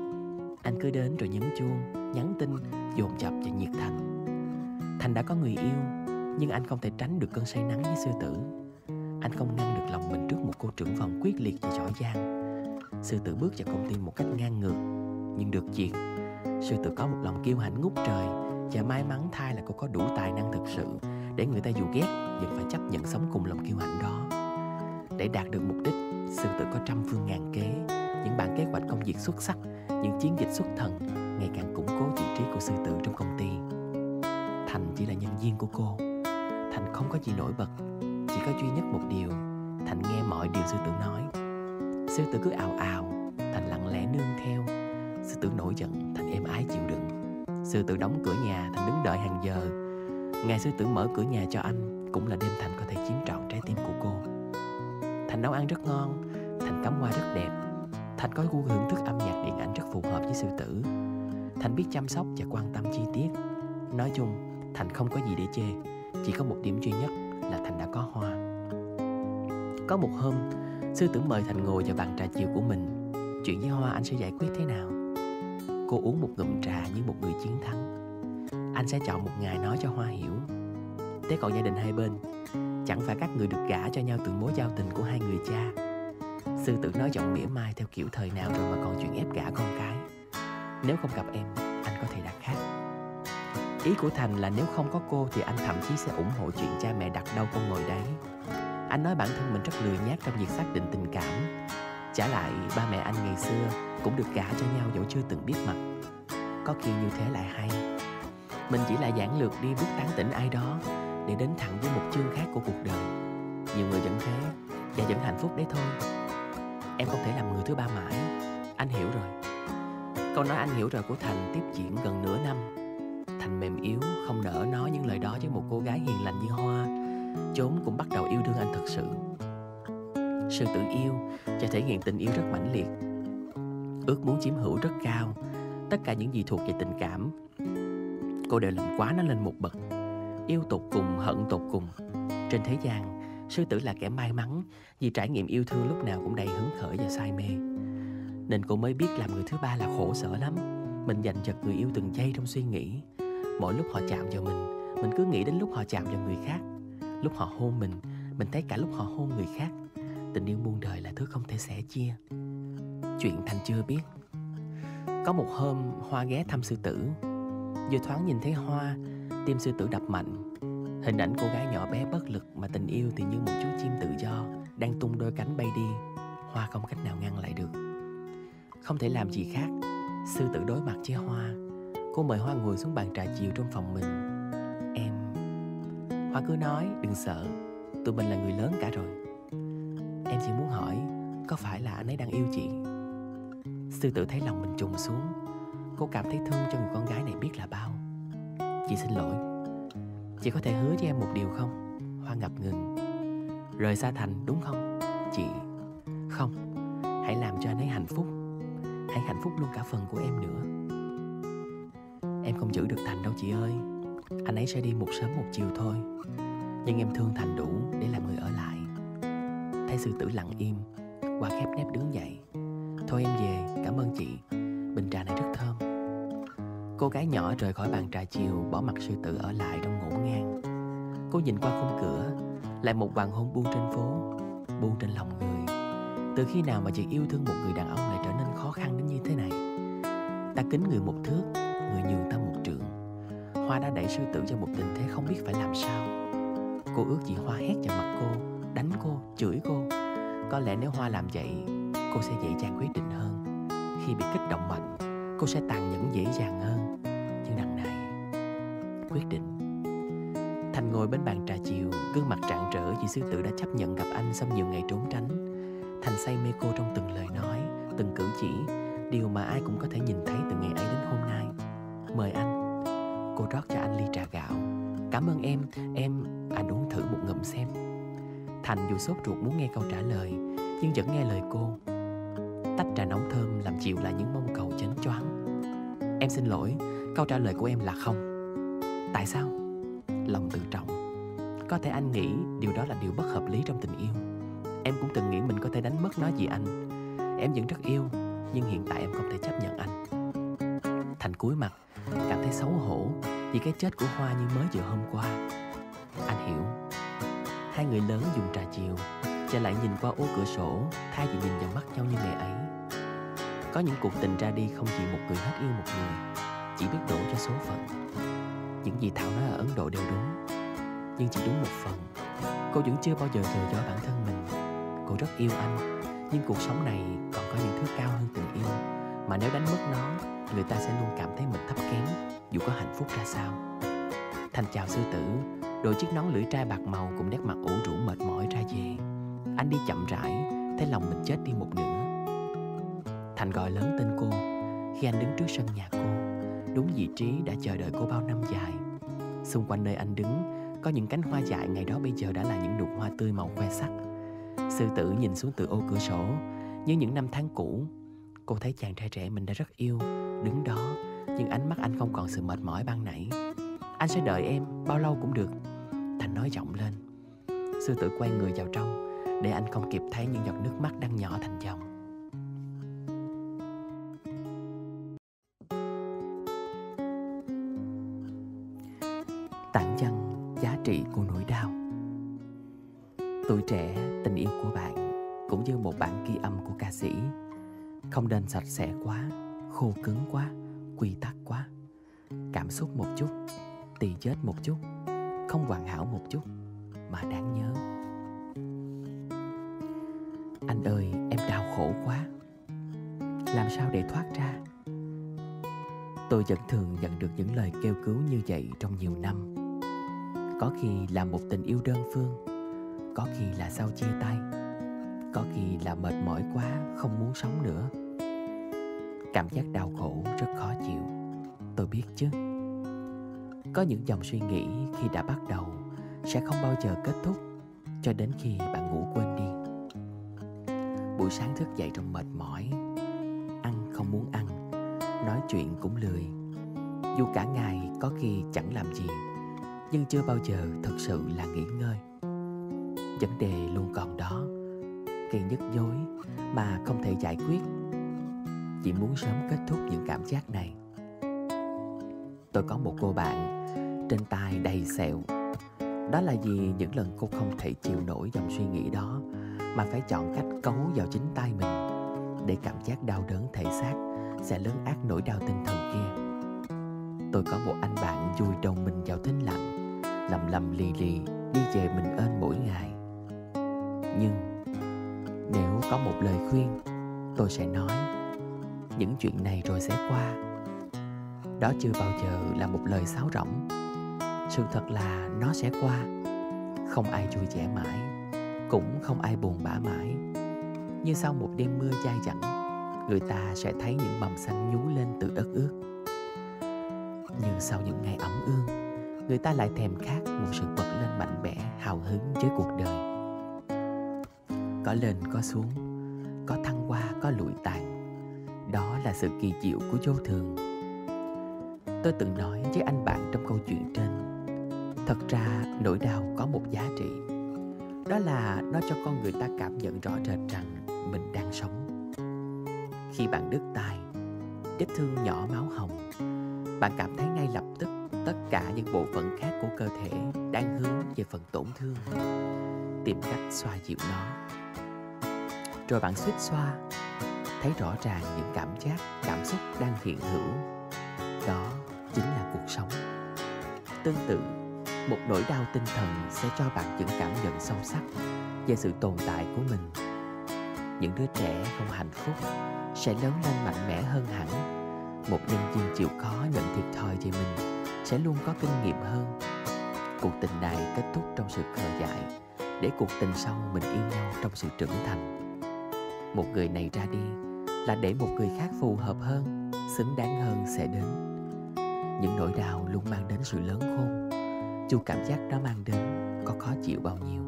Anh cứ đến rồi nhấn chuông, nhắn tin, dồn dập và nhiệt thành. Thành đã có người yêu, nhưng anh không thể tránh được cơn say nắng với sư tử. Anh không ngăn được lòng mình trước một cô trưởng phòng quyết liệt và giỏi giang. Sư tử bước vào công ty một cách ngang ngược, nhưng được việc. Sư tử có một lòng kiêu hãnh ngút trời, và may mắn thay là cô có đủ tài năng thực sự để người ta dù ghét vẫn phải chấp nhận sống cùng lòng kiêu hãnh đó. Để đạt được mục đích, sư tử có trăm phương ngàn kế, những bản kế hoạch công việc xuất sắc, những chiến dịch xuất thần ngày càng củng cố vị trí của sư tử trong công ty. Thành chỉ là nhân viên của cô. Thành không có gì nổi bật, chỉ có duy nhất một điều: Thành nghe mọi điều sư tử nói. Sư tử cứ ào ào, Thành lặng lẽ nương theo. Sư tử nổi giận, Thành êm ái chịu đựng. Sư tử đóng cửa nhà, Thành đứng đợi hàng giờ. Ngày sư tử mở cửa nhà cho anh cũng là đêm Thành có thể chiếm trọn trái tim của cô. Thành nấu ăn rất ngon, Thành cắm hoa rất đẹp. Thành có gu hưởng thức âm nhạc điện ảnh rất phù hợp với sư tử. Thành biết chăm sóc và quan tâm chi tiết. Nói chung, Thành không có gì để chê. Chỉ có một điểm duy nhất là Thành đã có Hoa. Có một hôm, sư tử mời Thành ngồi vào bàn trà chiều của mình. Chuyện với Hoa anh sẽ giải quyết thế nào? Cô uống một ngụm trà như một người chiến thắng. Anh sẽ chọn một ngày nói cho Hoa hiểu. Thế còn gia đình hai bên, chẳng phải các người được gả cho nhau từ mối giao tình của hai người cha? Sư tử nói giọng mỉa mai theo kiểu thời nào rồi mà còn chuyện ép gả con cái. Nếu không gặp em, anh có thể đặt khác. Ý của Thành là nếu không có cô thì anh thậm chí sẽ ủng hộ chuyện cha mẹ đặt đâu con ngồi đấy. Anh nói bản thân mình rất lười nhác trong việc xác định tình cảm. Trả lại, ba mẹ anh ngày xưa cũng được gả cho nhau dẫu chưa từng biết mặt. Có khi như thế lại hay. Mình chỉ là giản lược đi bước tán tỉnh ai đó để đến thẳng với một chương khác của cuộc đời. Nhiều người vẫn thế, và vẫn hạnh phúc đấy thôi. Em không thể làm người thứ ba mãi. Anh hiểu rồi. Câu nói anh hiểu rồi của Thành tiếp diễn gần nửa năm. Thành mềm yếu, không nỡ nói những lời đó với một cô gái hiền lành như Hoa, chốn cũng bắt đầu yêu thương anh thật sự. Sư tử yêu và thể hiện tình yêu rất mãnh liệt. Ước muốn chiếm hữu rất cao. Tất cả những gì thuộc về tình cảm, cô đều làm quá nó lên một bậc. Yêu tột cùng, hận tột cùng. Trên thế gian, sư tử là kẻ may mắn vì trải nghiệm yêu thương lúc nào cũng đầy hứng khởi và say mê. Nên cô mới biết làm người thứ ba là khổ sở lắm. Mình giành giật người yêu từng giây trong suy nghĩ. Mỗi lúc họ chạm vào mình cứ nghĩ đến lúc họ chạm vào người khác. Lúc họ hôn mình thấy cả lúc họ hôn người khác. Tình yêu muôn đời là thứ không thể sẻ chia. Chuyện Thành chưa biết. Có một hôm, Hoa ghé thăm sư tử. Vừa thoáng nhìn thấy Hoa, tim sư tử đập mạnh. Hình ảnh cô gái nhỏ bé bất lực mà tình yêu thì như một chú chim tự do đang tung đôi cánh bay đi. Hoa không cách nào ngăn lại được. Không thể làm gì khác, sư tử đối mặt với Hoa. Cô mời Hoa ngồi xuống bàn trà chiều trong phòng mình. Em... Hoa cứ nói đừng sợ, tụi mình là người lớn cả rồi. Em chỉ muốn hỏi, có phải là anh ấy đang yêu chị? Sư tử thấy lòng mình trùng xuống. Cô cảm thấy thương cho người con gái này biết là bao. Chị xin lỗi, chị có thể hứa với em một điều không? Hoa ngập ngừng. Rời xa Thành đúng không? Chị... Không, hãy làm cho anh ấy hạnh phúc. Hãy hạnh phúc luôn cả phần của em nữa. Em không giữ được Thành đâu chị ơi. Anh ấy sẽ đi một sớm một chiều thôi. Nhưng em thương Thành đủ để làm người ở lại. Thấy sư tử lặng im, Hoa khép nép đứng dậy. Thôi em về, cảm ơn chị. Bình trà này rất thơm. Cô gái nhỏ rời khỏi bàn trà chiều, bỏ mặc sư tử ở lại trong ngổn ngang. Cô nhìn qua khung cửa, lại một hoàng hôn buông trên phố, buông trên lòng người. Từ khi nào mà chuyện yêu thương một người đàn ông lại trở nên khó khăn đến như thế này? Ta kính người một thước, người nhường ta một trượng. Hoa đã đẩy sư tử cho một tình thế không biết phải làm sao. Cô ước gì Hoa hét vào mặt cô, đánh cô, chửi cô. Có lẽ nếu Hoa làm vậy, cô sẽ dễ dàng quyết định hơn. Khi bị kích động mạnh, cô sẽ tàn nhẫn dễ dàng hơn. Nhưng đằng này, quyết định. Thành ngồi bên bàn trà chiều, gương mặt rạng rỡ vì sư tử đã chấp nhận gặp anh sau nhiều ngày trốn tránh. Thành say mê cô trong từng lời nói, từng cử chỉ, điều mà ai cũng có thể nhìn thấy từ ngày ấy đến hôm nay. Mời anh. Cô rót cho anh ly trà gạo. Cảm ơn em, anh uống thử một ngụm xem. Thành dù sốt ruột muốn nghe câu trả lời, nhưng vẫn nghe lời cô. Tách trà nóng thơm làm dịu lại những mong cầu chến choáng. Em xin lỗi, câu trả lời của em là không. Tại sao? Lòng tự trọng. Có thể anh nghĩ điều đó là điều bất hợp lý trong tình yêu. Em cũng từng nghĩ mình có thể đánh mất nó vì anh. Em vẫn rất yêu, nhưng hiện tại em không thể chấp nhận anh. Thành cúi mặt, cảm thấy xấu hổ vì cái chết của Hoa như mới vừa hôm qua. Anh hiểu. Hai người lớn dùng trà chiều, trở lại nhìn qua ô cửa sổ thay vì nhìn vào mắt nhau như ngày ấy. Có những cuộc tình ra đi không chỉ một người hết yêu một người, chỉ biết đổ cho số phận. Những gì Thảo nói ở Ấn Độ đều đúng, nhưng chỉ đúng một phần. Cô vẫn chưa bao giờ rời bỏ bản thân mình. Cô rất yêu anh, nhưng cuộc sống này còn có những thứ cao hơn tình yêu, mà nếu đánh mất nó, người ta sẽ luôn cảm thấy mình thấp kém, dù có hạnh phúc ra sao. Thành chào sư tử, đội chiếc nón lưỡi trai bạc màu cùng nét mặt ủ rũ mệt mỏi ra về. Anh đi chậm rãi, thấy lòng mình chết đi một nửa. Thành gọi lớn tên cô khi anh đứng trước sân nhà cô, đúng vị trí đã chờ đợi cô bao năm dài. Xung quanh nơi anh đứng có những cánh hoa dại ngày đó bây giờ đã là những nụ hoa tươi màu khoe sắc. Sư tử nhìn xuống từ ô cửa sổ như những năm tháng cũ. Cô thấy chàng trai trẻ mình đã rất yêu đứng đó, nhưng ánh mắt anh không còn sự mệt mỏi ban nãy. Anh sẽ đợi em bao lâu cũng được, Thành nói giọng lên. Sư tử quay người vào trong để anh không kịp thấy những giọt nước mắt đang nhỏ thành dòng. Tản văn giá trị của nỗi đau. Tuổi trẻ, tình yêu của bạn cũng như một bản ghi âm của ca sĩ, không nên sạch sẽ quá, khô cứng quá, quy tắc quá. Cảm xúc một chút, tì vết một chút, không hoàn hảo một chút mà đáng nhớ. Anh ơi, em đau khổ quá, làm sao để thoát ra? Tôi vẫn thường nhận được những lời kêu cứu như vậy trong nhiều năm. Có khi là một tình yêu đơn phương, có khi là sau chia tay, có khi là mệt mỏi quá, không muốn sống nữa. Cảm giác đau khổ rất khó chịu, tôi biết chứ. Có những dòng suy nghĩ khi đã bắt đầu sẽ không bao giờ kết thúc, cho đến khi bạn ngủ quên đi. Buổi sáng thức dậy trong mệt mỏi, ăn không muốn ăn, nói chuyện cũng lười. Dù cả ngày có khi chẳng làm gì, nhưng chưa bao giờ thực sự là nghỉ ngơi. Vấn đề luôn còn đó, gây nhức nhối mà không thể giải quyết. Chỉ muốn sớm kết thúc những cảm giác này. Tôi có một cô bạn trên tai đầy sẹo. Đó là vì những lần cô không thể chịu nổi dòng suy nghĩ đó mà phải chọn cách cấu vào chính tay mình, để cảm giác đau đớn thể xác sẽ lớn át nỗi đau tinh thần kia. Tôi có một anh bạn vùi đầu mình vào thinh lặng, lầm lì lì đi về mình ên mỗi ngày. Nhưng nếu có một lời khuyên, tôi sẽ nói những chuyện này rồi sẽ qua. Đó chưa bao giờ là một lời sáo rỗng. Sự thật là nó sẽ qua. Không ai vui vẻ mãi, cũng không ai buồn bã mãi. Như sau một đêm mưa dai dẳng, người ta sẽ thấy những mầm xanh nhú lên từ đất ướt. Nhưng sau những ngày ẩm ương, người ta lại thèm khát một sự bật lên mạnh mẽ, hào hứng với cuộc đời. Có lên có xuống, có thăng hoa có lụi tàn. Đó là sự kỳ diệu của vô thường. Tôi từng nói với anh bạn trong câu chuyện trên, thật ra nỗi đau có một giá trị. Đó là nó cho con người ta cảm nhận rõ rệt rằng mình đang sống. Khi bạn đứt tay, vết thương nhỏ máu hồng, bạn cảm thấy ngay lập tức tất cả những bộ phận khác của cơ thể đang hướng về phần tổn thương, tìm cách xoa dịu nó. Rồi bạn suýt xoa, thấy rõ ràng những cảm xúc đang hiện hữu. Đó chính là cuộc sống. Tương tự, một nỗi đau tinh thần sẽ cho bạn những cảm nhận sâu sắc về sự tồn tại của mình. Những đứa trẻ không hạnh phúc sẽ lớn lên mạnh mẽ hơn hẳn. Một nhân viên chịu khó nhận thiệt thòi về mình sẽ luôn có kinh nghiệm hơn. Cuộc tình này kết thúc trong sự khờ dại, để cuộc tình sau mình yêu nhau trong sự trưởng thành. Một người này ra đi là để một người khác phù hợp hơn, xứng đáng hơn sẽ đến. Những nỗi đau luôn mang đến sự lớn khôn, dù cảm giác nó mang đến có khó chịu bao nhiêu.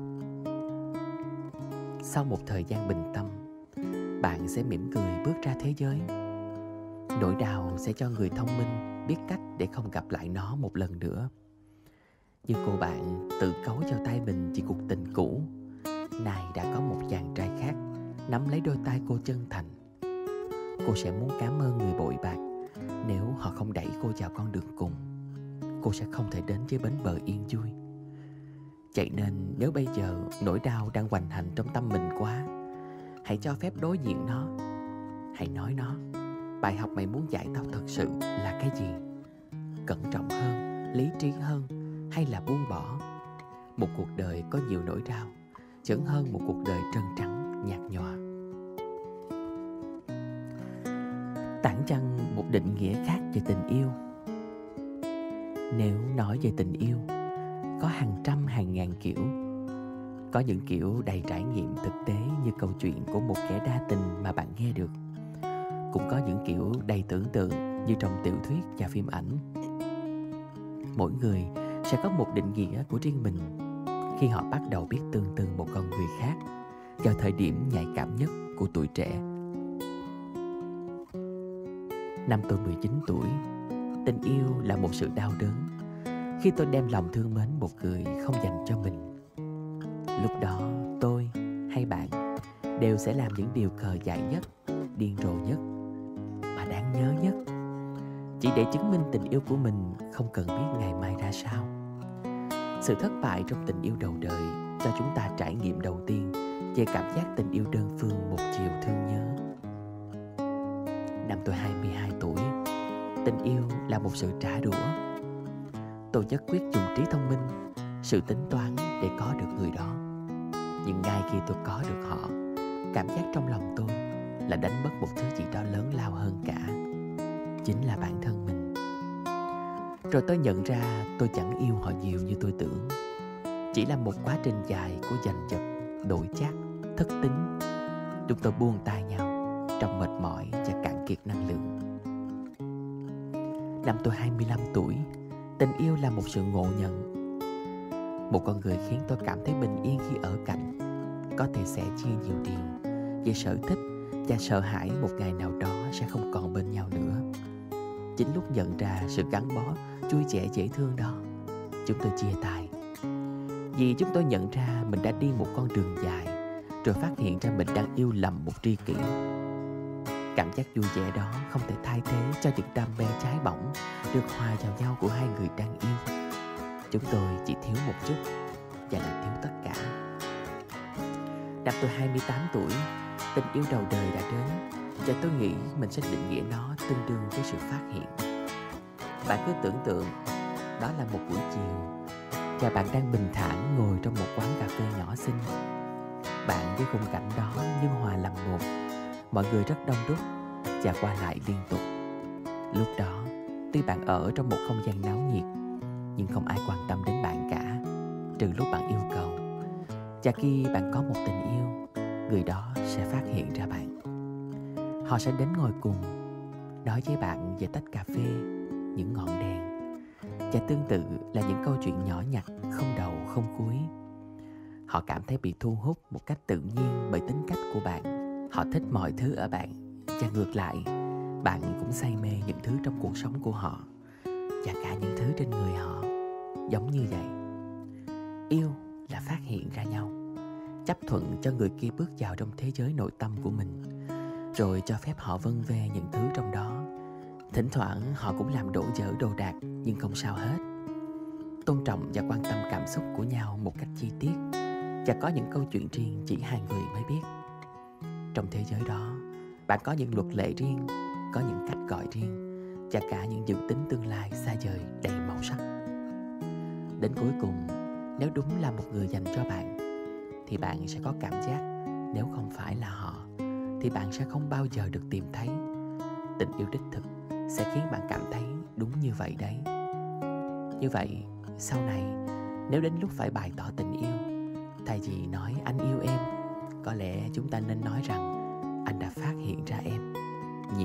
Sau một thời gian bình tâm, bạn sẽ mỉm cười bước ra thế giới. Nỗi đau sẽ cho người thông minh biết cách để không gặp lại nó một lần nữa. Như cô bạn tự cấu cho tay mình vì cuộc tình cũ, nay đã có một chàng trai khác nắm lấy đôi tay cô chân thành. Cô sẽ muốn cảm ơn người bội bạc. Nếu họ không đẩy cô vào con đường cùng, cô sẽ không thể đến với bến bờ yên vui. Vậy nên nếu bây giờ nỗi đau đang hoành hành trong tâm mình quá, hãy cho phép đối diện nó. Hãy nói nó, bài học mày muốn dạy tao thật sự là cái gì? Cẩn trọng hơn, lý trí hơn, hay là buông bỏ? Một cuộc đời có nhiều nỗi đau vẫn hơn một cuộc đời trân trắng nhạt nhòa. Tản chăng một định nghĩa khác về tình yêu. Nếu nói về tình yêu, có hàng trăm hàng ngàn kiểu. Có những kiểu đầy trải nghiệm thực tế như câu chuyện của một kẻ đa tình mà bạn nghe được. Cũng có những kiểu đầy tưởng tượng như trong tiểu thuyết và phim ảnh. Mỗi người sẽ có một định nghĩa của riêng mình khi họ bắt đầu biết tương tư một con người khác vào thời điểm nhạy cảm nhất của tuổi trẻ. Năm tôi 19 tuổi, tình yêu là một sự đau đớn khi tôi đem lòng thương mến một người không dành cho mình. Lúc đó tôi hay bạn đều sẽ làm những điều khờ dại nhất, điên rồ nhất mà đáng nhớ nhất, chỉ để chứng minh tình yêu của mình không cần biết ngày mai ra sao. Sự thất bại trong tình yêu đầu đời cho chúng ta trải nghiệm đầu tiên về cảm giác tình yêu đơn phương một chiều thương nhớ. Năm tôi 22 tuổi, tình yêu là một sự trả đũa. Tôi nhất quyết dùng trí thông minh, sự tính toán để có được người đó. Nhưng ngay khi tôi có được họ, cảm giác trong lòng tôi là đánh mất một thứ gì đó lớn lao hơn cả, chính là bản thân mình. Rồi tôi nhận ra tôi chẳng yêu họ nhiều như tôi tưởng. Chỉ là một quá trình dài của giành giật, đổi chác, thất tín. Chúng tôi buông tay nhau trong mệt mỏi và cạn kiệt năng lượng. Năm tôi 25 tuổi, tình yêu là một sự ngộ nhận. Một con người khiến tôi cảm thấy bình yên khi ở cạnh, có thể sẻ chia nhiều điều về sở thích và sợ hãi một ngày nào đó sẽ không còn bên nhau nữa. Chính lúc nhận ra sự gắn bó vui vẻ dễ thương đó, chúng tôi chia tay. Vì chúng tôi nhận ra mình đã đi một con đường dài, rồi phát hiện ra mình đang yêu lầm một tri kỷ. Cảm giác vui vẻ đó không thể thay thế cho những đam mê cháy bỏng được hòa vào nhau của hai người đang yêu. Chúng tôi chỉ thiếu một chút và lại thiếu tất cả. Năm tôi 28 tuổi, tình yêu đầu đời đã đến, và tôi nghĩ mình sẽ định nghĩa nó tương đương với sự phát hiện. Bạn cứ tưởng tượng đó là một buổi chiều và bạn đang bình thản ngồi trong một quán cà phê nhỏ xinh. Bạn với khung cảnh đó như hòa làm một. Mọi người rất đông đúc và qua lại liên tục. Lúc đó, tuy bạn ở trong một không gian náo nhiệt, nhưng không ai quan tâm đến bạn cả, trừ lúc bạn yêu cầu. Và khi bạn có một tình yêu, người đó sẽ phát hiện ra bạn. Họ sẽ đến ngồi cùng, nói với bạn về tách cà phê, những ngọn đèn, và tương tự là những câu chuyện nhỏ nhặt không đầu không cuối. Họ cảm thấy bị thu hút một cách tự nhiên bởi tính cách của bạn. Họ thích mọi thứ ở bạn, và ngược lại, bạn cũng say mê những thứ trong cuộc sống của họ và cả những thứ trên người họ. Giống như vậy, yêu là phát hiện ra nhau, chấp thuận cho người kia bước vào trong thế giới nội tâm của mình, rồi cho phép họ vân vê những thứ trong đó. Thỉnh thoảng họ cũng làm đổ vỡ đồ đạc, nhưng không sao hết. tôn trọng và quan tâm cảm xúc của nhau một cách chi tiết, và có những câu chuyện riêng chỉ hai người mới biết. Trong thế giới đó, bạn có những luật lệ riêng, có những cách gọi riêng, và cả những dự tính tương lai xa vời đầy màu sắc. Đến cuối cùng, nếu đúng là một người dành cho bạn, thì bạn sẽ có cảm giác nếu không phải là họ, thì bạn sẽ không bao giờ được tìm thấy. Tình yêu đích thực sẽ khiến bạn cảm thấy đúng như vậy đấy. Như vậy, sau này, nếu đến lúc phải bày tỏ tình yêu, thay vì nói anh yêu em, có lẽ chúng ta nên nói rằng anh đã phát hiện ra em, nhỉ?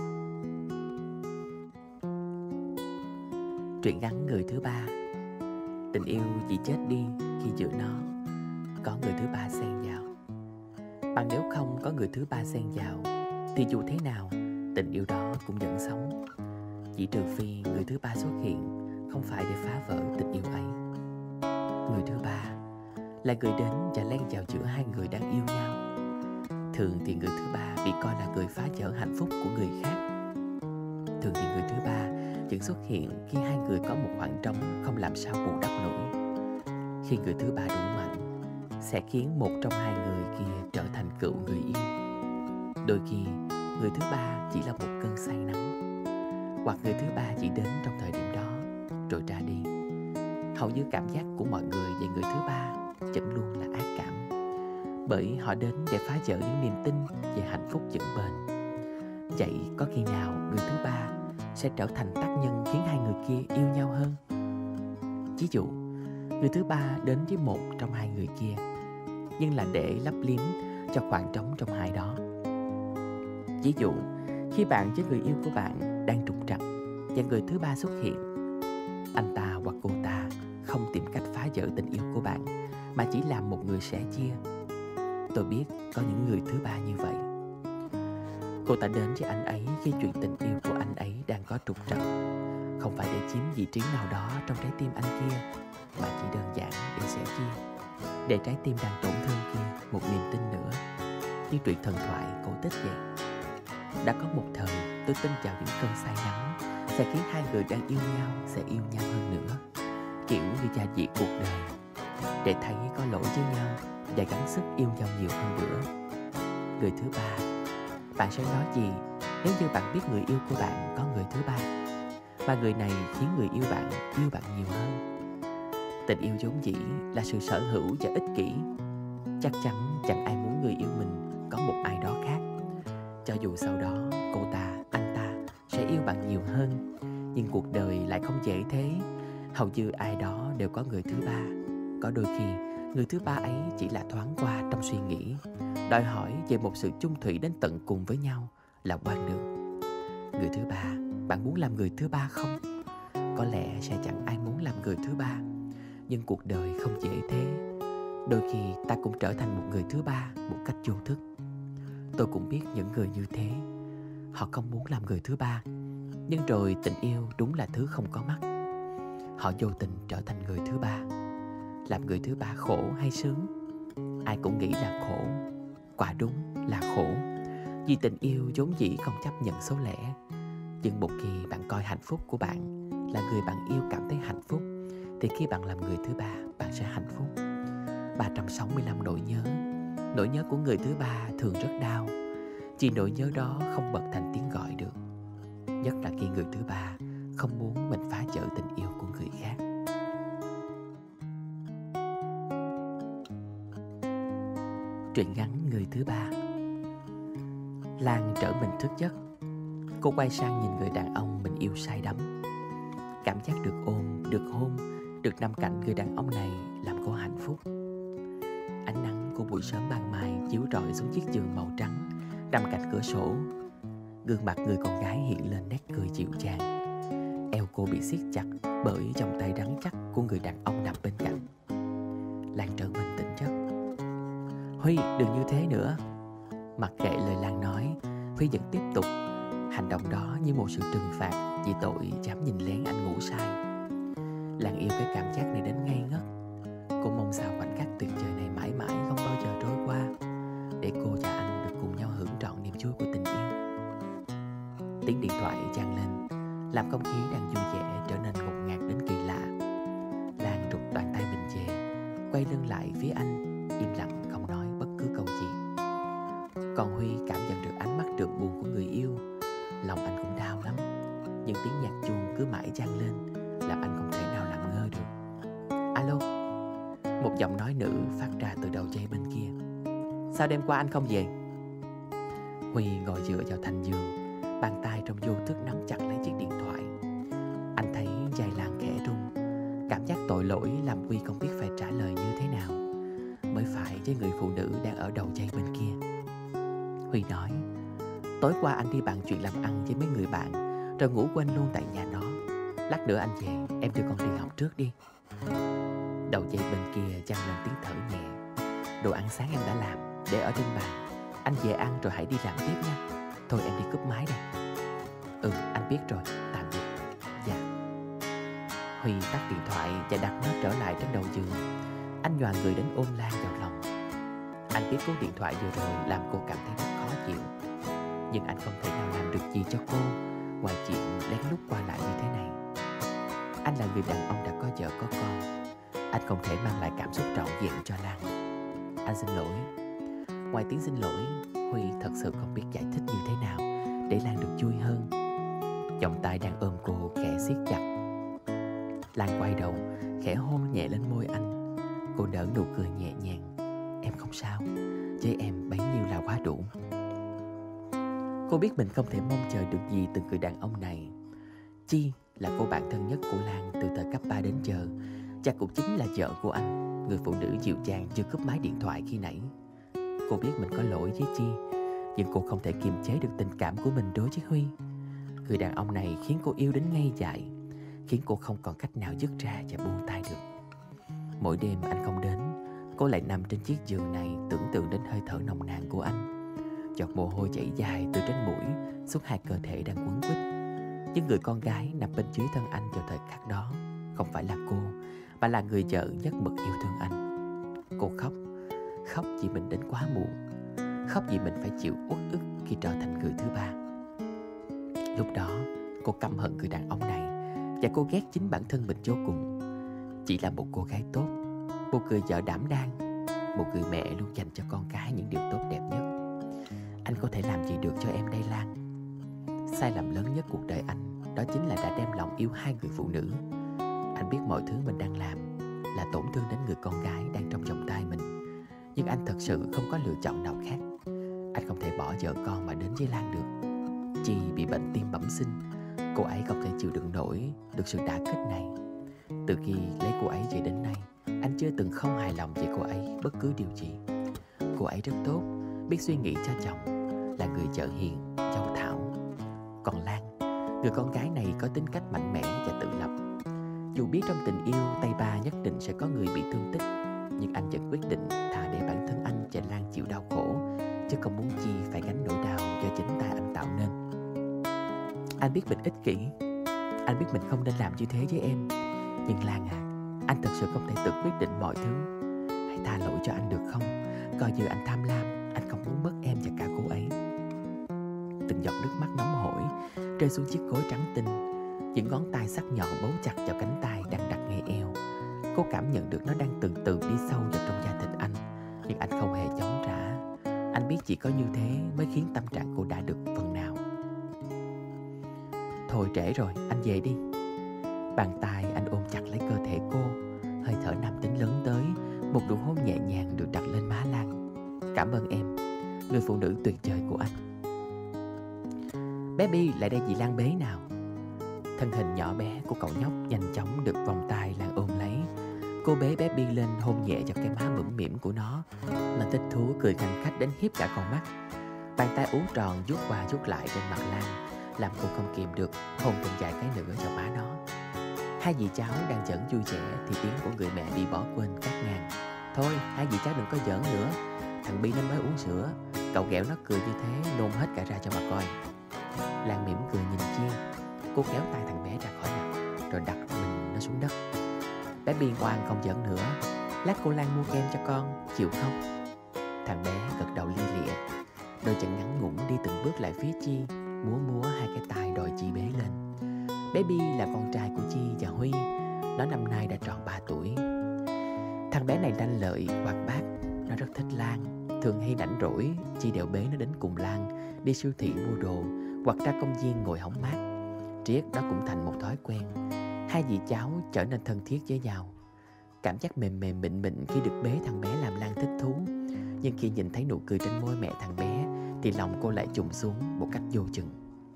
Truyện ngắn người thứ ba. Tình yêu chỉ chết đi khi giữa nó có người thứ ba xen vào. Bằng nếu không có người thứ ba xen vào, thì dù thế nào, tình yêu đó cũng vẫn sống. Chỉ trừ phi người thứ ba xuất hiện, không phải để phá vỡ tình yêu ấy. Người thứ ba là người đến và len vào giữa hai người đang yêu nhau. Thường thì người thứ ba bị coi là người phá vỡ hạnh phúc của người khác. Thường thì người thứ ba chỉ xuất hiện khi hai người có một khoảng trống không làm sao bù đắp nổi. Khi người thứ ba đủ mạnh, sẽ khiến một trong hai người kia trở thành cựu người yêu. Đôi khi, người thứ ba chỉ là một cơn say nắng, hoặc người thứ ba chỉ đến trong thời điểm đó, rồi ra đi. Hầu như cảm giác của mọi người về người thứ ba vẫn luôn là ác cảm, bởi họ đến để phá vỡ những niềm tin về hạnh phúc vững bền. Vậy có khi nào người thứ ba sẽ trở thành tác nhân khiến hai người kia yêu nhau hơn? Ví dụ, người thứ ba đến với một trong hai người kia, nhưng là để lấp liếm cho khoảng trống trong hai đó. Ví dụ, khi bạn với người yêu của bạn đang trục trặc và người thứ ba xuất hiện, anh ta hoặc cô ta không tìm cách phá vỡ tình yêu của bạn, mà chỉ làm một người sẻ chia. Tôi biết có những người thứ ba như vậy. Cô ta đến với anh ấy khi chuyện tình yêu của anh ấy đang có trục trặc, không phải để chiếm vị trí nào đó trong trái tim anh kia, mà chỉ đơn giản để sẻ chia, để trái tim đang tổn thương kia một niềm tin nữa, như truyện thần thoại cổ tích vậy. Đã có một thời tôi tin vào những cơn say nắng sẽ khiến hai người đang yêu nhau sẽ yêu nhau hơn nữa, kiểu như gia vị cuộc đời, để thấy có lỗi với nhau và gắng sức yêu nhau nhiều hơn nữa. Người thứ ba, bạn sẽ nói gì nếu như bạn biết người yêu của bạn có người thứ ba, mà người này khiến người yêu bạn nhiều hơn? Tình yêu vốn dĩ là sự sở hữu và ích kỷ. Chắc chắn chẳng ai muốn người yêu mình có một ai đó khác. Cho dù sau đó cô ta, anh ta sẽ yêu bạn nhiều hơn, nhưng cuộc đời lại không dễ thế. Hầu như ai đó đều có người thứ ba. Có đôi khi người thứ ba ấy chỉ là thoáng qua trong suy nghĩ, đòi hỏi về một sự chung thủy đến tận cùng với nhau là quan đường. Người thứ ba, bạn muốn làm người thứ ba không? Có lẽ sẽ chẳng ai muốn làm người thứ ba, nhưng cuộc đời không dễ thế. Đôi khi ta cũng trở thành một người thứ ba một cách vô thức. Tôi cũng biết những người như thế. Họ không muốn làm người thứ ba, nhưng rồi tình yêu đúng là thứ không có mắt. Họ vô tình trở thành người thứ ba. Làm người thứ ba khổ hay sướng? Ai cũng nghĩ là khổ. Quả đúng là khổ, vì tình yêu vốn dĩ không chấp nhận số lẻ. Nhưng một khi bạn coi hạnh phúc của bạn là người bạn yêu cảm thấy hạnh phúc, thì khi bạn làm người thứ ba, bạn sẽ hạnh phúc. 365 nỗi nhớ của người thứ ba thường rất đau, vì nỗi nhớ đó không bật thành tiếng gọi được. Nhất là khi người thứ ba không muốn mình phá vỡ tình yêu của người khác. Truyện ngắn người thứ ba. Lan trở mình thức giấc. Cô quay sang nhìn người đàn ông mình yêu say đắm. Cảm giác được ôm, được hôn, được nằm cạnh người đàn ông này làm cô hạnh phúc. Ánh nắng của buổi sớm ban mai chiếu rọi xuống chiếc giường màu trắng nằm cạnh cửa sổ. Gương mặt người con gái hiện lên nét cười dịu dàng. Eo cô bị siết chặt bởi vòng tay rắn chắc của người đàn ông nằm bên cạnh. Lan trở mình tỉnh giấc. Huy, đừng như thế nữa. Mặc kệ lời Lan nói, Huy vẫn tiếp tục hành động đó như một sự trừng phạt vì tội dám nhìn lén anh ngủ say. Lan yêu cái cảm giác này đến ngây ngất. Cô mong sao khoảnh khắc tuyệt vời này mãi mãi không bao giờ trôi qua, để cô và anh được cùng nhau hưởng trọn niềm vui của tình yêu. Tiếng điện thoại vang lên, làm không khí đang vui vẻ trở nên ngột ngạt đến kỳ lạ. quay lưng lại phía anh, im lặng không nói bất cứ câu gì. Còn Huy cảm nhận được ánh mắt trượt buồn của người yêu. Lòng anh cũng đau lắm. Nhưng tiếng nhạc chuông cứ mãi vang lên, làm anh không thể nào làm ngơ được. Alo. Một giọng nói nữ phát ra từ đầu dây bên kia. Sao đêm qua anh không về? Huy ngồi dựa vào thành giường, bàn tay trong vô thức nắm chặt lấy chiếc điện thoại. Anh thấy dây Lan khẽ rung. Cảm giác tội lỗi làm Huy không biết phải trả lời như thế nào mới phải với người phụ nữ đang ở đầu dây bên kia. Huy nói, tối qua anh đi bàn chuyện làm ăn với mấy người bạn, rồi ngủ quên luôn tại nhà nó. Lát nữa anh về, em đưa con đi học trước đi. Đầu dây bên kia vang lên tiếng thở nhẹ. Đồ ăn sáng em đã làm, để ở trên bàn. Anh về ăn rồi hãy đi làm tiếp nha. Thôi em đi cúp máy đây. Anh biết rồi, tạm biệt. Dạ. Huy tắt điện thoại và đặt nó trở lại trên đầu giường. Anh nhòi người đến ôm Lan vào lòng. Anh biết cú điện thoại vừa rồi làm cô cảm thấy rất khó chịu, nhưng anh không thể nào làm được gì cho cô ngoài chuyện lén lút qua lại như thế này. Anh là người đàn ông đã có vợ có con. Anh không thể mang lại cảm xúc trọn vẹn cho Lan. Anh xin lỗi. Ngoài tiếng xin lỗi, Huy thật sự không biết giải thích như thế nào để Lan được vui hơn. Vòng tay đang ôm cô khẽ siết chặt. Lan quay đầu, khẽ hôn nhẹ lên môi anh. Cô nở nụ cười nhẹ nhàng. Em không sao, với em bấy nhiêu là quá đủ. Cô biết mình không thể mong chờ được gì từ người đàn ông này. Chi là cô bạn thân nhất của Lan từ thời cấp 3 đến giờ, và cũng chính là vợ của anh, người phụ nữ dịu dàng chưa cúp máy điện thoại khi nãy. Cô biết mình có lỗi với Chi, nhưng cô không thể kiềm chế được tình cảm của mình đối với Huy. Người đàn ông này khiến cô yêu đến ngây dại, khiến cô không còn cách nào dứt ra và buông tay được. Mỗi đêm anh không đến, cô lại nằm trên chiếc giường này tưởng tượng đến hơi thở nồng nàn của anh. Giọt mồ hôi chảy dài từ trên mũi xuống hai cơ thể đang quấn quýt. Nhưng người con gái nằm bên dưới thân anh vào thời khắc đó không phải là cô, mà là người vợ nhất mực yêu thương anh. Cô khóc, khóc vì mình đến quá muộn, khóc vì mình phải chịu uất ức khi trở thành người thứ ba. Lúc đó cô căm hận người đàn ông này, và cô ghét chính bản thân mình vô cùng. Chỉ là một cô gái tốt, một người vợ đảm đang, một người mẹ luôn dành cho con cái những điều tốt đẹp nhất. Anh có thể làm gì được cho em đây Lan? Sai lầm lớn nhất cuộc đời anh đó chính là đã đem lòng yêu hai người phụ nữ. Anh biết mọi thứ mình đang làm là tổn thương đến người con gái đang trong vòng tay mình, nhưng anh thật sự không có lựa chọn nào khác. Anh không thể bỏ vợ con mà đến với Lan được. Chi bị bệnh tim bẩm sinh, cô ấy không thể chịu đựng nổi được sự đả kích này. Từ khi lấy cô ấy về đến nay, anh chưa từng không hài lòng về cô ấy bất cứ điều gì. Cô ấy rất tốt, biết suy nghĩ cho chồng, là người vợ hiền, dâu thảo. Còn Lan, người con gái này có tính cách mạnh mẽ và tự lập. Dù biết trong tình yêu tay ba nhất định sẽ có người bị thương tích, nhưng anh vẫn quyết định thà để bản thân anh và Lan chịu đau khổ, chứ không muốn Chi phải gánh nỗi đau do chính tay anh tạo nên. Anh biết mình ích kỷ, anh biết mình không nên làm như thế với em, nhưng Lan à, anh thật sự không thể tự quyết định mọi thứ. Hãy tha lỗi cho anh được không? Coi như anh tham lam, anh không muốn mất em và cả cô ấy. Từng giọt nước mắt nóng hổi rơi xuống chiếc gối trắng tinh. Những ngón tay sắc nhọn bấu chặt vào cánh tay đang đặt ngay eo. Cô cảm nhận được nó đang từ từ đi sâu vào trong da thịt anh, nhưng anh không hề chống trả. Anh biết chỉ có như thế mới khiến tâm trạng cô đã được phần nào. Thôi trễ rồi, anh về đi. Bàn tay anh ôm chặt lấy cơ thể cô. Hơi thở nam tính lớn tới. Một nụ hôn nhẹ nhàng được đặt lên má Lan. Cảm ơn em, người phụ nữ tuyệt vời của anh. Bé Bi lại đây dì Lan bế nào. Thân hình nhỏ bé của cậu nhóc nhanh chóng được vòng tay Lan ôm lấy. Cô bế bé Bi lên hôn nhẹ vào cái má mũm mĩm của nó. Nó thích thú cười khanh khách đến hiếp cả con mắt. Bàn tay uốn tròn vuốt qua vuốt lại trên mặt Lan, làm cô không kìm được hôn thêm vài cái nữa vào má nó. Hai dì cháu đang giỡn vui vẻ thì tiếng của người mẹ bị bỏ quên cắt ngang. Thôi hai dì cháu đừng có giỡn nữa, thằng Bi nó mới uống sữa. Cậu ghẹo nó cười như thế nôn hết cả ra cho mà coi. Lan mỉm cười nhìn Chi. Cô kéo tay thằng bé ra khỏi mặt, rồi đặt mình nó xuống đất. Bé Bi ngoan không giỡn nữa, lát cô Lan mua kem cho con, chịu không? Thằng bé gật đầu lia lịa, đôi chân ngắn ngủn đi từng bước lại phía Chi, múa múa hai cái tay đòi Chi bế lên. Bé Bi là con trai của Chi và Huy, nó năm nay đã tròn 3 tuổi. Thằng bé này lanh lợi, hoạt bát. Nó rất thích Lan. Thường hay rảnh rỗi, Chi đều bế nó đến cùng Lan, đi siêu thị mua đồ hoặc ra công viên ngồi hóng mát. Riết đó cũng thành một thói quen. Hai dì cháu trở nên thân thiết với nhau. Cảm giác mềm mềm mịn mịn khi được bế thằng bé làm Lan thích thú. Nhưng khi nhìn thấy nụ cười trên môi mẹ thằng bé thì lòng cô lại trùng xuống một cách vô chừng.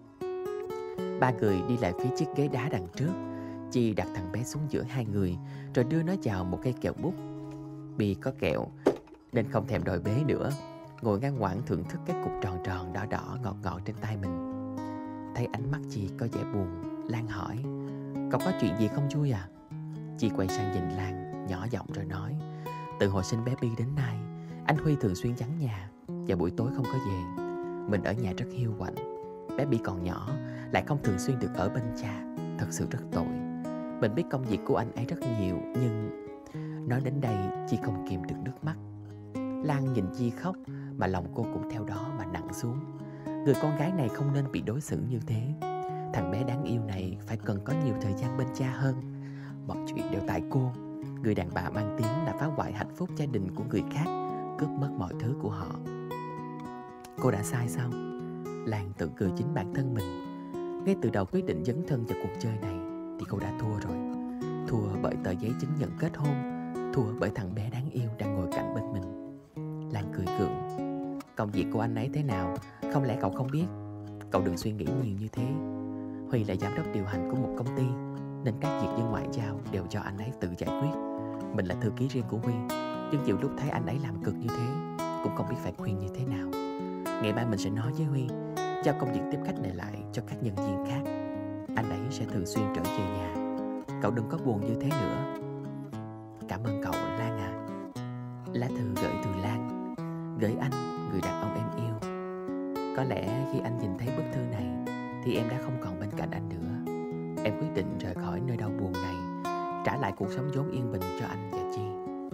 Ba người đi lại phía chiếc ghế đá đằng trước. Chi đặt thằng bé xuống giữa hai người, rồi đưa nó vào một cây kẹo bút. Bi có kẹo nên không thèm đòi bế nữa, ngồi ngoan ngoãn thưởng thức cái cục tròn tròn đỏ đỏ ngọt ngọt trên tay mình. Thấy ánh mắt Chi có vẻ buồn, Lan hỏi: "Cậu có chuyện gì không vui à?" Chi quay sang nhìn Lan, nhỏ giọng rồi nói: "Từ hồi sinh bé Bi đến nay, anh Huy thường xuyên vắng nhà và buổi tối không có về. Mình ở nhà rất hiu quạnh. Bé Bi còn nhỏ, lại không thường xuyên được ở bên cha. Thật sự rất tội. Mình biết công việc của anh ấy rất nhiều, nhưng..." Nói đến đây, Chi không kìm được nước mắt. Lan nhìn Chi khóc mà lòng cô cũng theo đó mà nặng xuống. Người con gái này không nên bị đối xử như thế. Thằng bé đáng yêu này phải cần có nhiều thời gian bên cha hơn. Mọi chuyện đều tại cô, người đàn bà mang tiếng đã phá hoại hạnh phúc gia đình của người khác, cướp mất mọi thứ của họ. Cô đã sai sao? Lan tự cười chính bản thân mình. Ngay từ đầu quyết định dấn thân vào cuộc chơi này thì cô đã thua rồi. Thua bởi tờ giấy chứng nhận kết hôn, thua bởi thằng bé đáng yêu đang ngồi cạnh bên mình. Lan cười gượng: "Công việc của anh ấy thế nào, không lẽ cậu không biết? Cậu đừng suy nghĩ nhiều như thế. Huy là giám đốc điều hành của một công ty, nên các việc như ngoại giao đều do anh ấy tự giải quyết. Mình là thư ký riêng của Huy, nhưng nhiều lúc thấy anh ấy làm cực như thế, cũng không biết phải khuyên như thế nào. Ngày mai mình sẽ nói với Huy, giao công việc tiếp khách này lại cho các nhân viên khác. Anh ấy sẽ thường xuyên trở về nhà. Cậu đừng có buồn như thế nữa." "Cảm ơn cậu, Lan à." Lá thư gửi từ Lan: "Gửi anh, người đàn ông em yêu. Có lẽ khi anh nhìn thấy bức thư này thì em đã không còn bên cạnh anh nữa. Em quyết định rời khỏi nơi đau buồn này, trả lại cuộc sống vốn yên bình cho anh và Chi.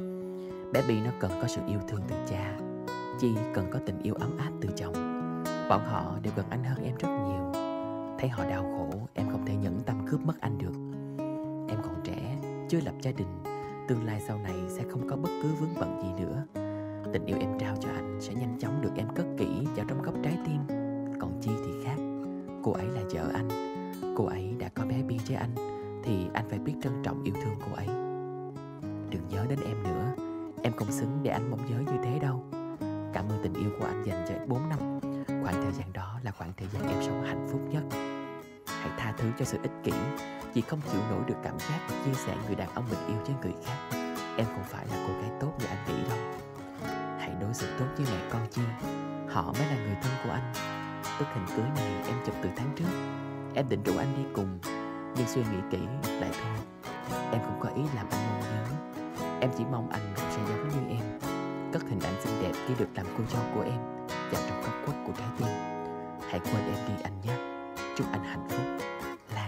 Bé Bi nó cần có sự yêu thương từ cha, Chi cần có tình yêu ấm áp từ chồng. Bọn họ đều gần anh hơn em rất nhiều. Thấy họ đau khổ, em không thể nhẫn tâm cướp mất anh được. Em còn trẻ, chưa lập gia đình, tương lai sau này sẽ không có bất cứ vướng bận gì nữa. Tình yêu em trao cho anh sẽ nhanh chóng được em cất kỹ vào trong góc trái tim. Còn Chi thì khác. Cô ấy là vợ anh. Cô ấy đã có bé Bi với anh, thì anh phải biết trân trọng yêu thương cô ấy. Đừng nhớ đến em nữa. Em không xứng để anh mong nhớ như thế đâu. Cảm ơn tình yêu của anh dành cho 4 năm. Khoảng thời gian đó là khoảng thời gian em sống hạnh phúc nhất. Hãy tha thứ cho sự ích kỷ, vì không chịu nổi được cảm giác chia sẻ người đàn ông mình yêu với người khác. Em không phải là cô gái tốt như anh nghĩ đâu. Hãy đối xử tốt với mẹ con Chi, họ mới là người thân của anh. Bức hình cưới này em chụp từ tháng trước. Em định rủ anh đi cùng, nhưng suy nghĩ kỹ lại thôi. Em không có ý làm anh mong nhớ. Em chỉ mong anh cũng sẽ giống như em, cất hình ảnh xinh đẹp khi được làm cô dâu của em vào trong góc khuất của trái tim. Hãy quên em đi anh nhé. Chúc anh hạnh phúc. Lan."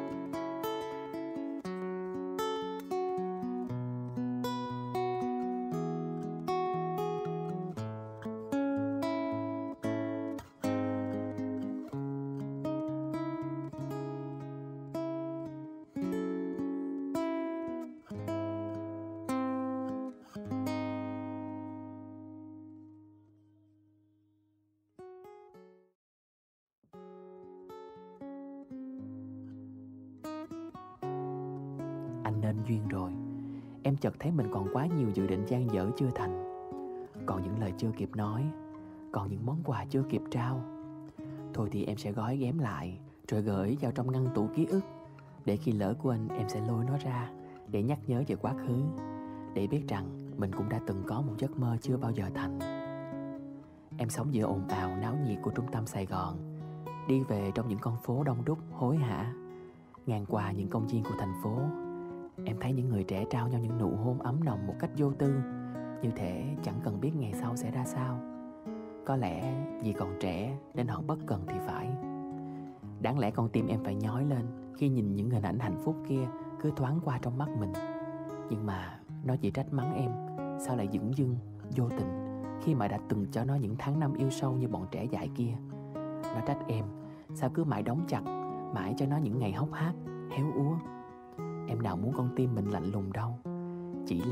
Anh nên duyên rồi. Em chợt thấy mình còn quá nhiều dự định dang dở chưa thành. Còn những lời chưa kịp nói, còn những món quà chưa kịp trao. Thôi thì em sẽ gói ghém lại, rồi gửi vào trong ngăn tủ ký ức. Để khi lỡ quên em sẽ lôi nó ra, để nhắc nhớ về quá khứ, để biết rằng mình cũng đã từng có một giấc mơ chưa bao giờ thành. Em sống giữa ồn ào náo nhiệt của trung tâm Sài Gòn, đi về trong những con phố đông đúc hối hả. Ngang qua những công viên của thành phố, em thấy những người trẻ trao nhau những nụ hôn ấm nồng một cách vô tư, như thể chẳng cần biết ngày sau sẽ ra sao. Có lẽ vì còn trẻ nên họ bất cần thì phải. Đáng lẽ con tim em phải nhói lên khi nhìn những hình ảnh hạnh phúc kia cứ thoáng qua trong mắt mình. Nhưng mà nó chỉ trách mắng em sao lại dửng dưng, vô tình khi mà đã từng cho nó những tháng năm yêu sâu như bọn trẻ dại kia. Nó trách em sao cứ mãi đóng chặt, mãi cho nó những ngày hốc hác, héo úa. Em nào muốn con tim mình lạnh lùng đâu. Chỉ là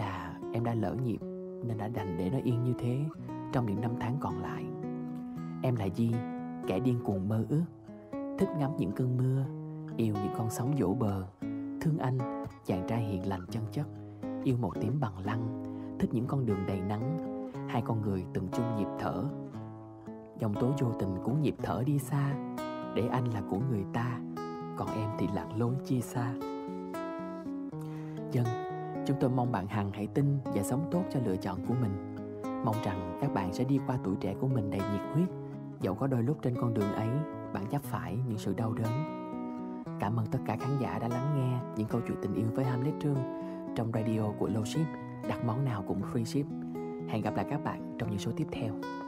Em đã lỡ nhịp nên đã đành để nó yên như thế trong những năm tháng còn lại. Em là Di, kẻ điên cuồng mơ ước, thích ngắm những cơn mưa, yêu những con sóng vỗ bờ. Thương anh, chàng trai hiền lành chân chất, yêu một tím bằng lăng, thích những con đường đầy nắng, hai con người từng chung nhịp thở. Dòng tố vô tình cuốn nhịp thở đi xa, để anh là của người ta, còn em thì lạc lối chia xa. Dân, chúng tôi mong bạn Hằng hãy tin và sống tốt cho lựa chọn của mình. Mong rằng các bạn sẽ đi qua tuổi trẻ của mình đầy nhiệt huyết, dẫu có đôi lúc trên con đường ấy bạn chấp phải những sự đau đớn. Cảm ơn tất cả khán giả đã lắng nghe những câu chuyện tình yêu với Hamlet Trương trong radio của Low Ship, đặt món nào cũng free ship. Hẹn gặp lại các bạn trong những số tiếp theo.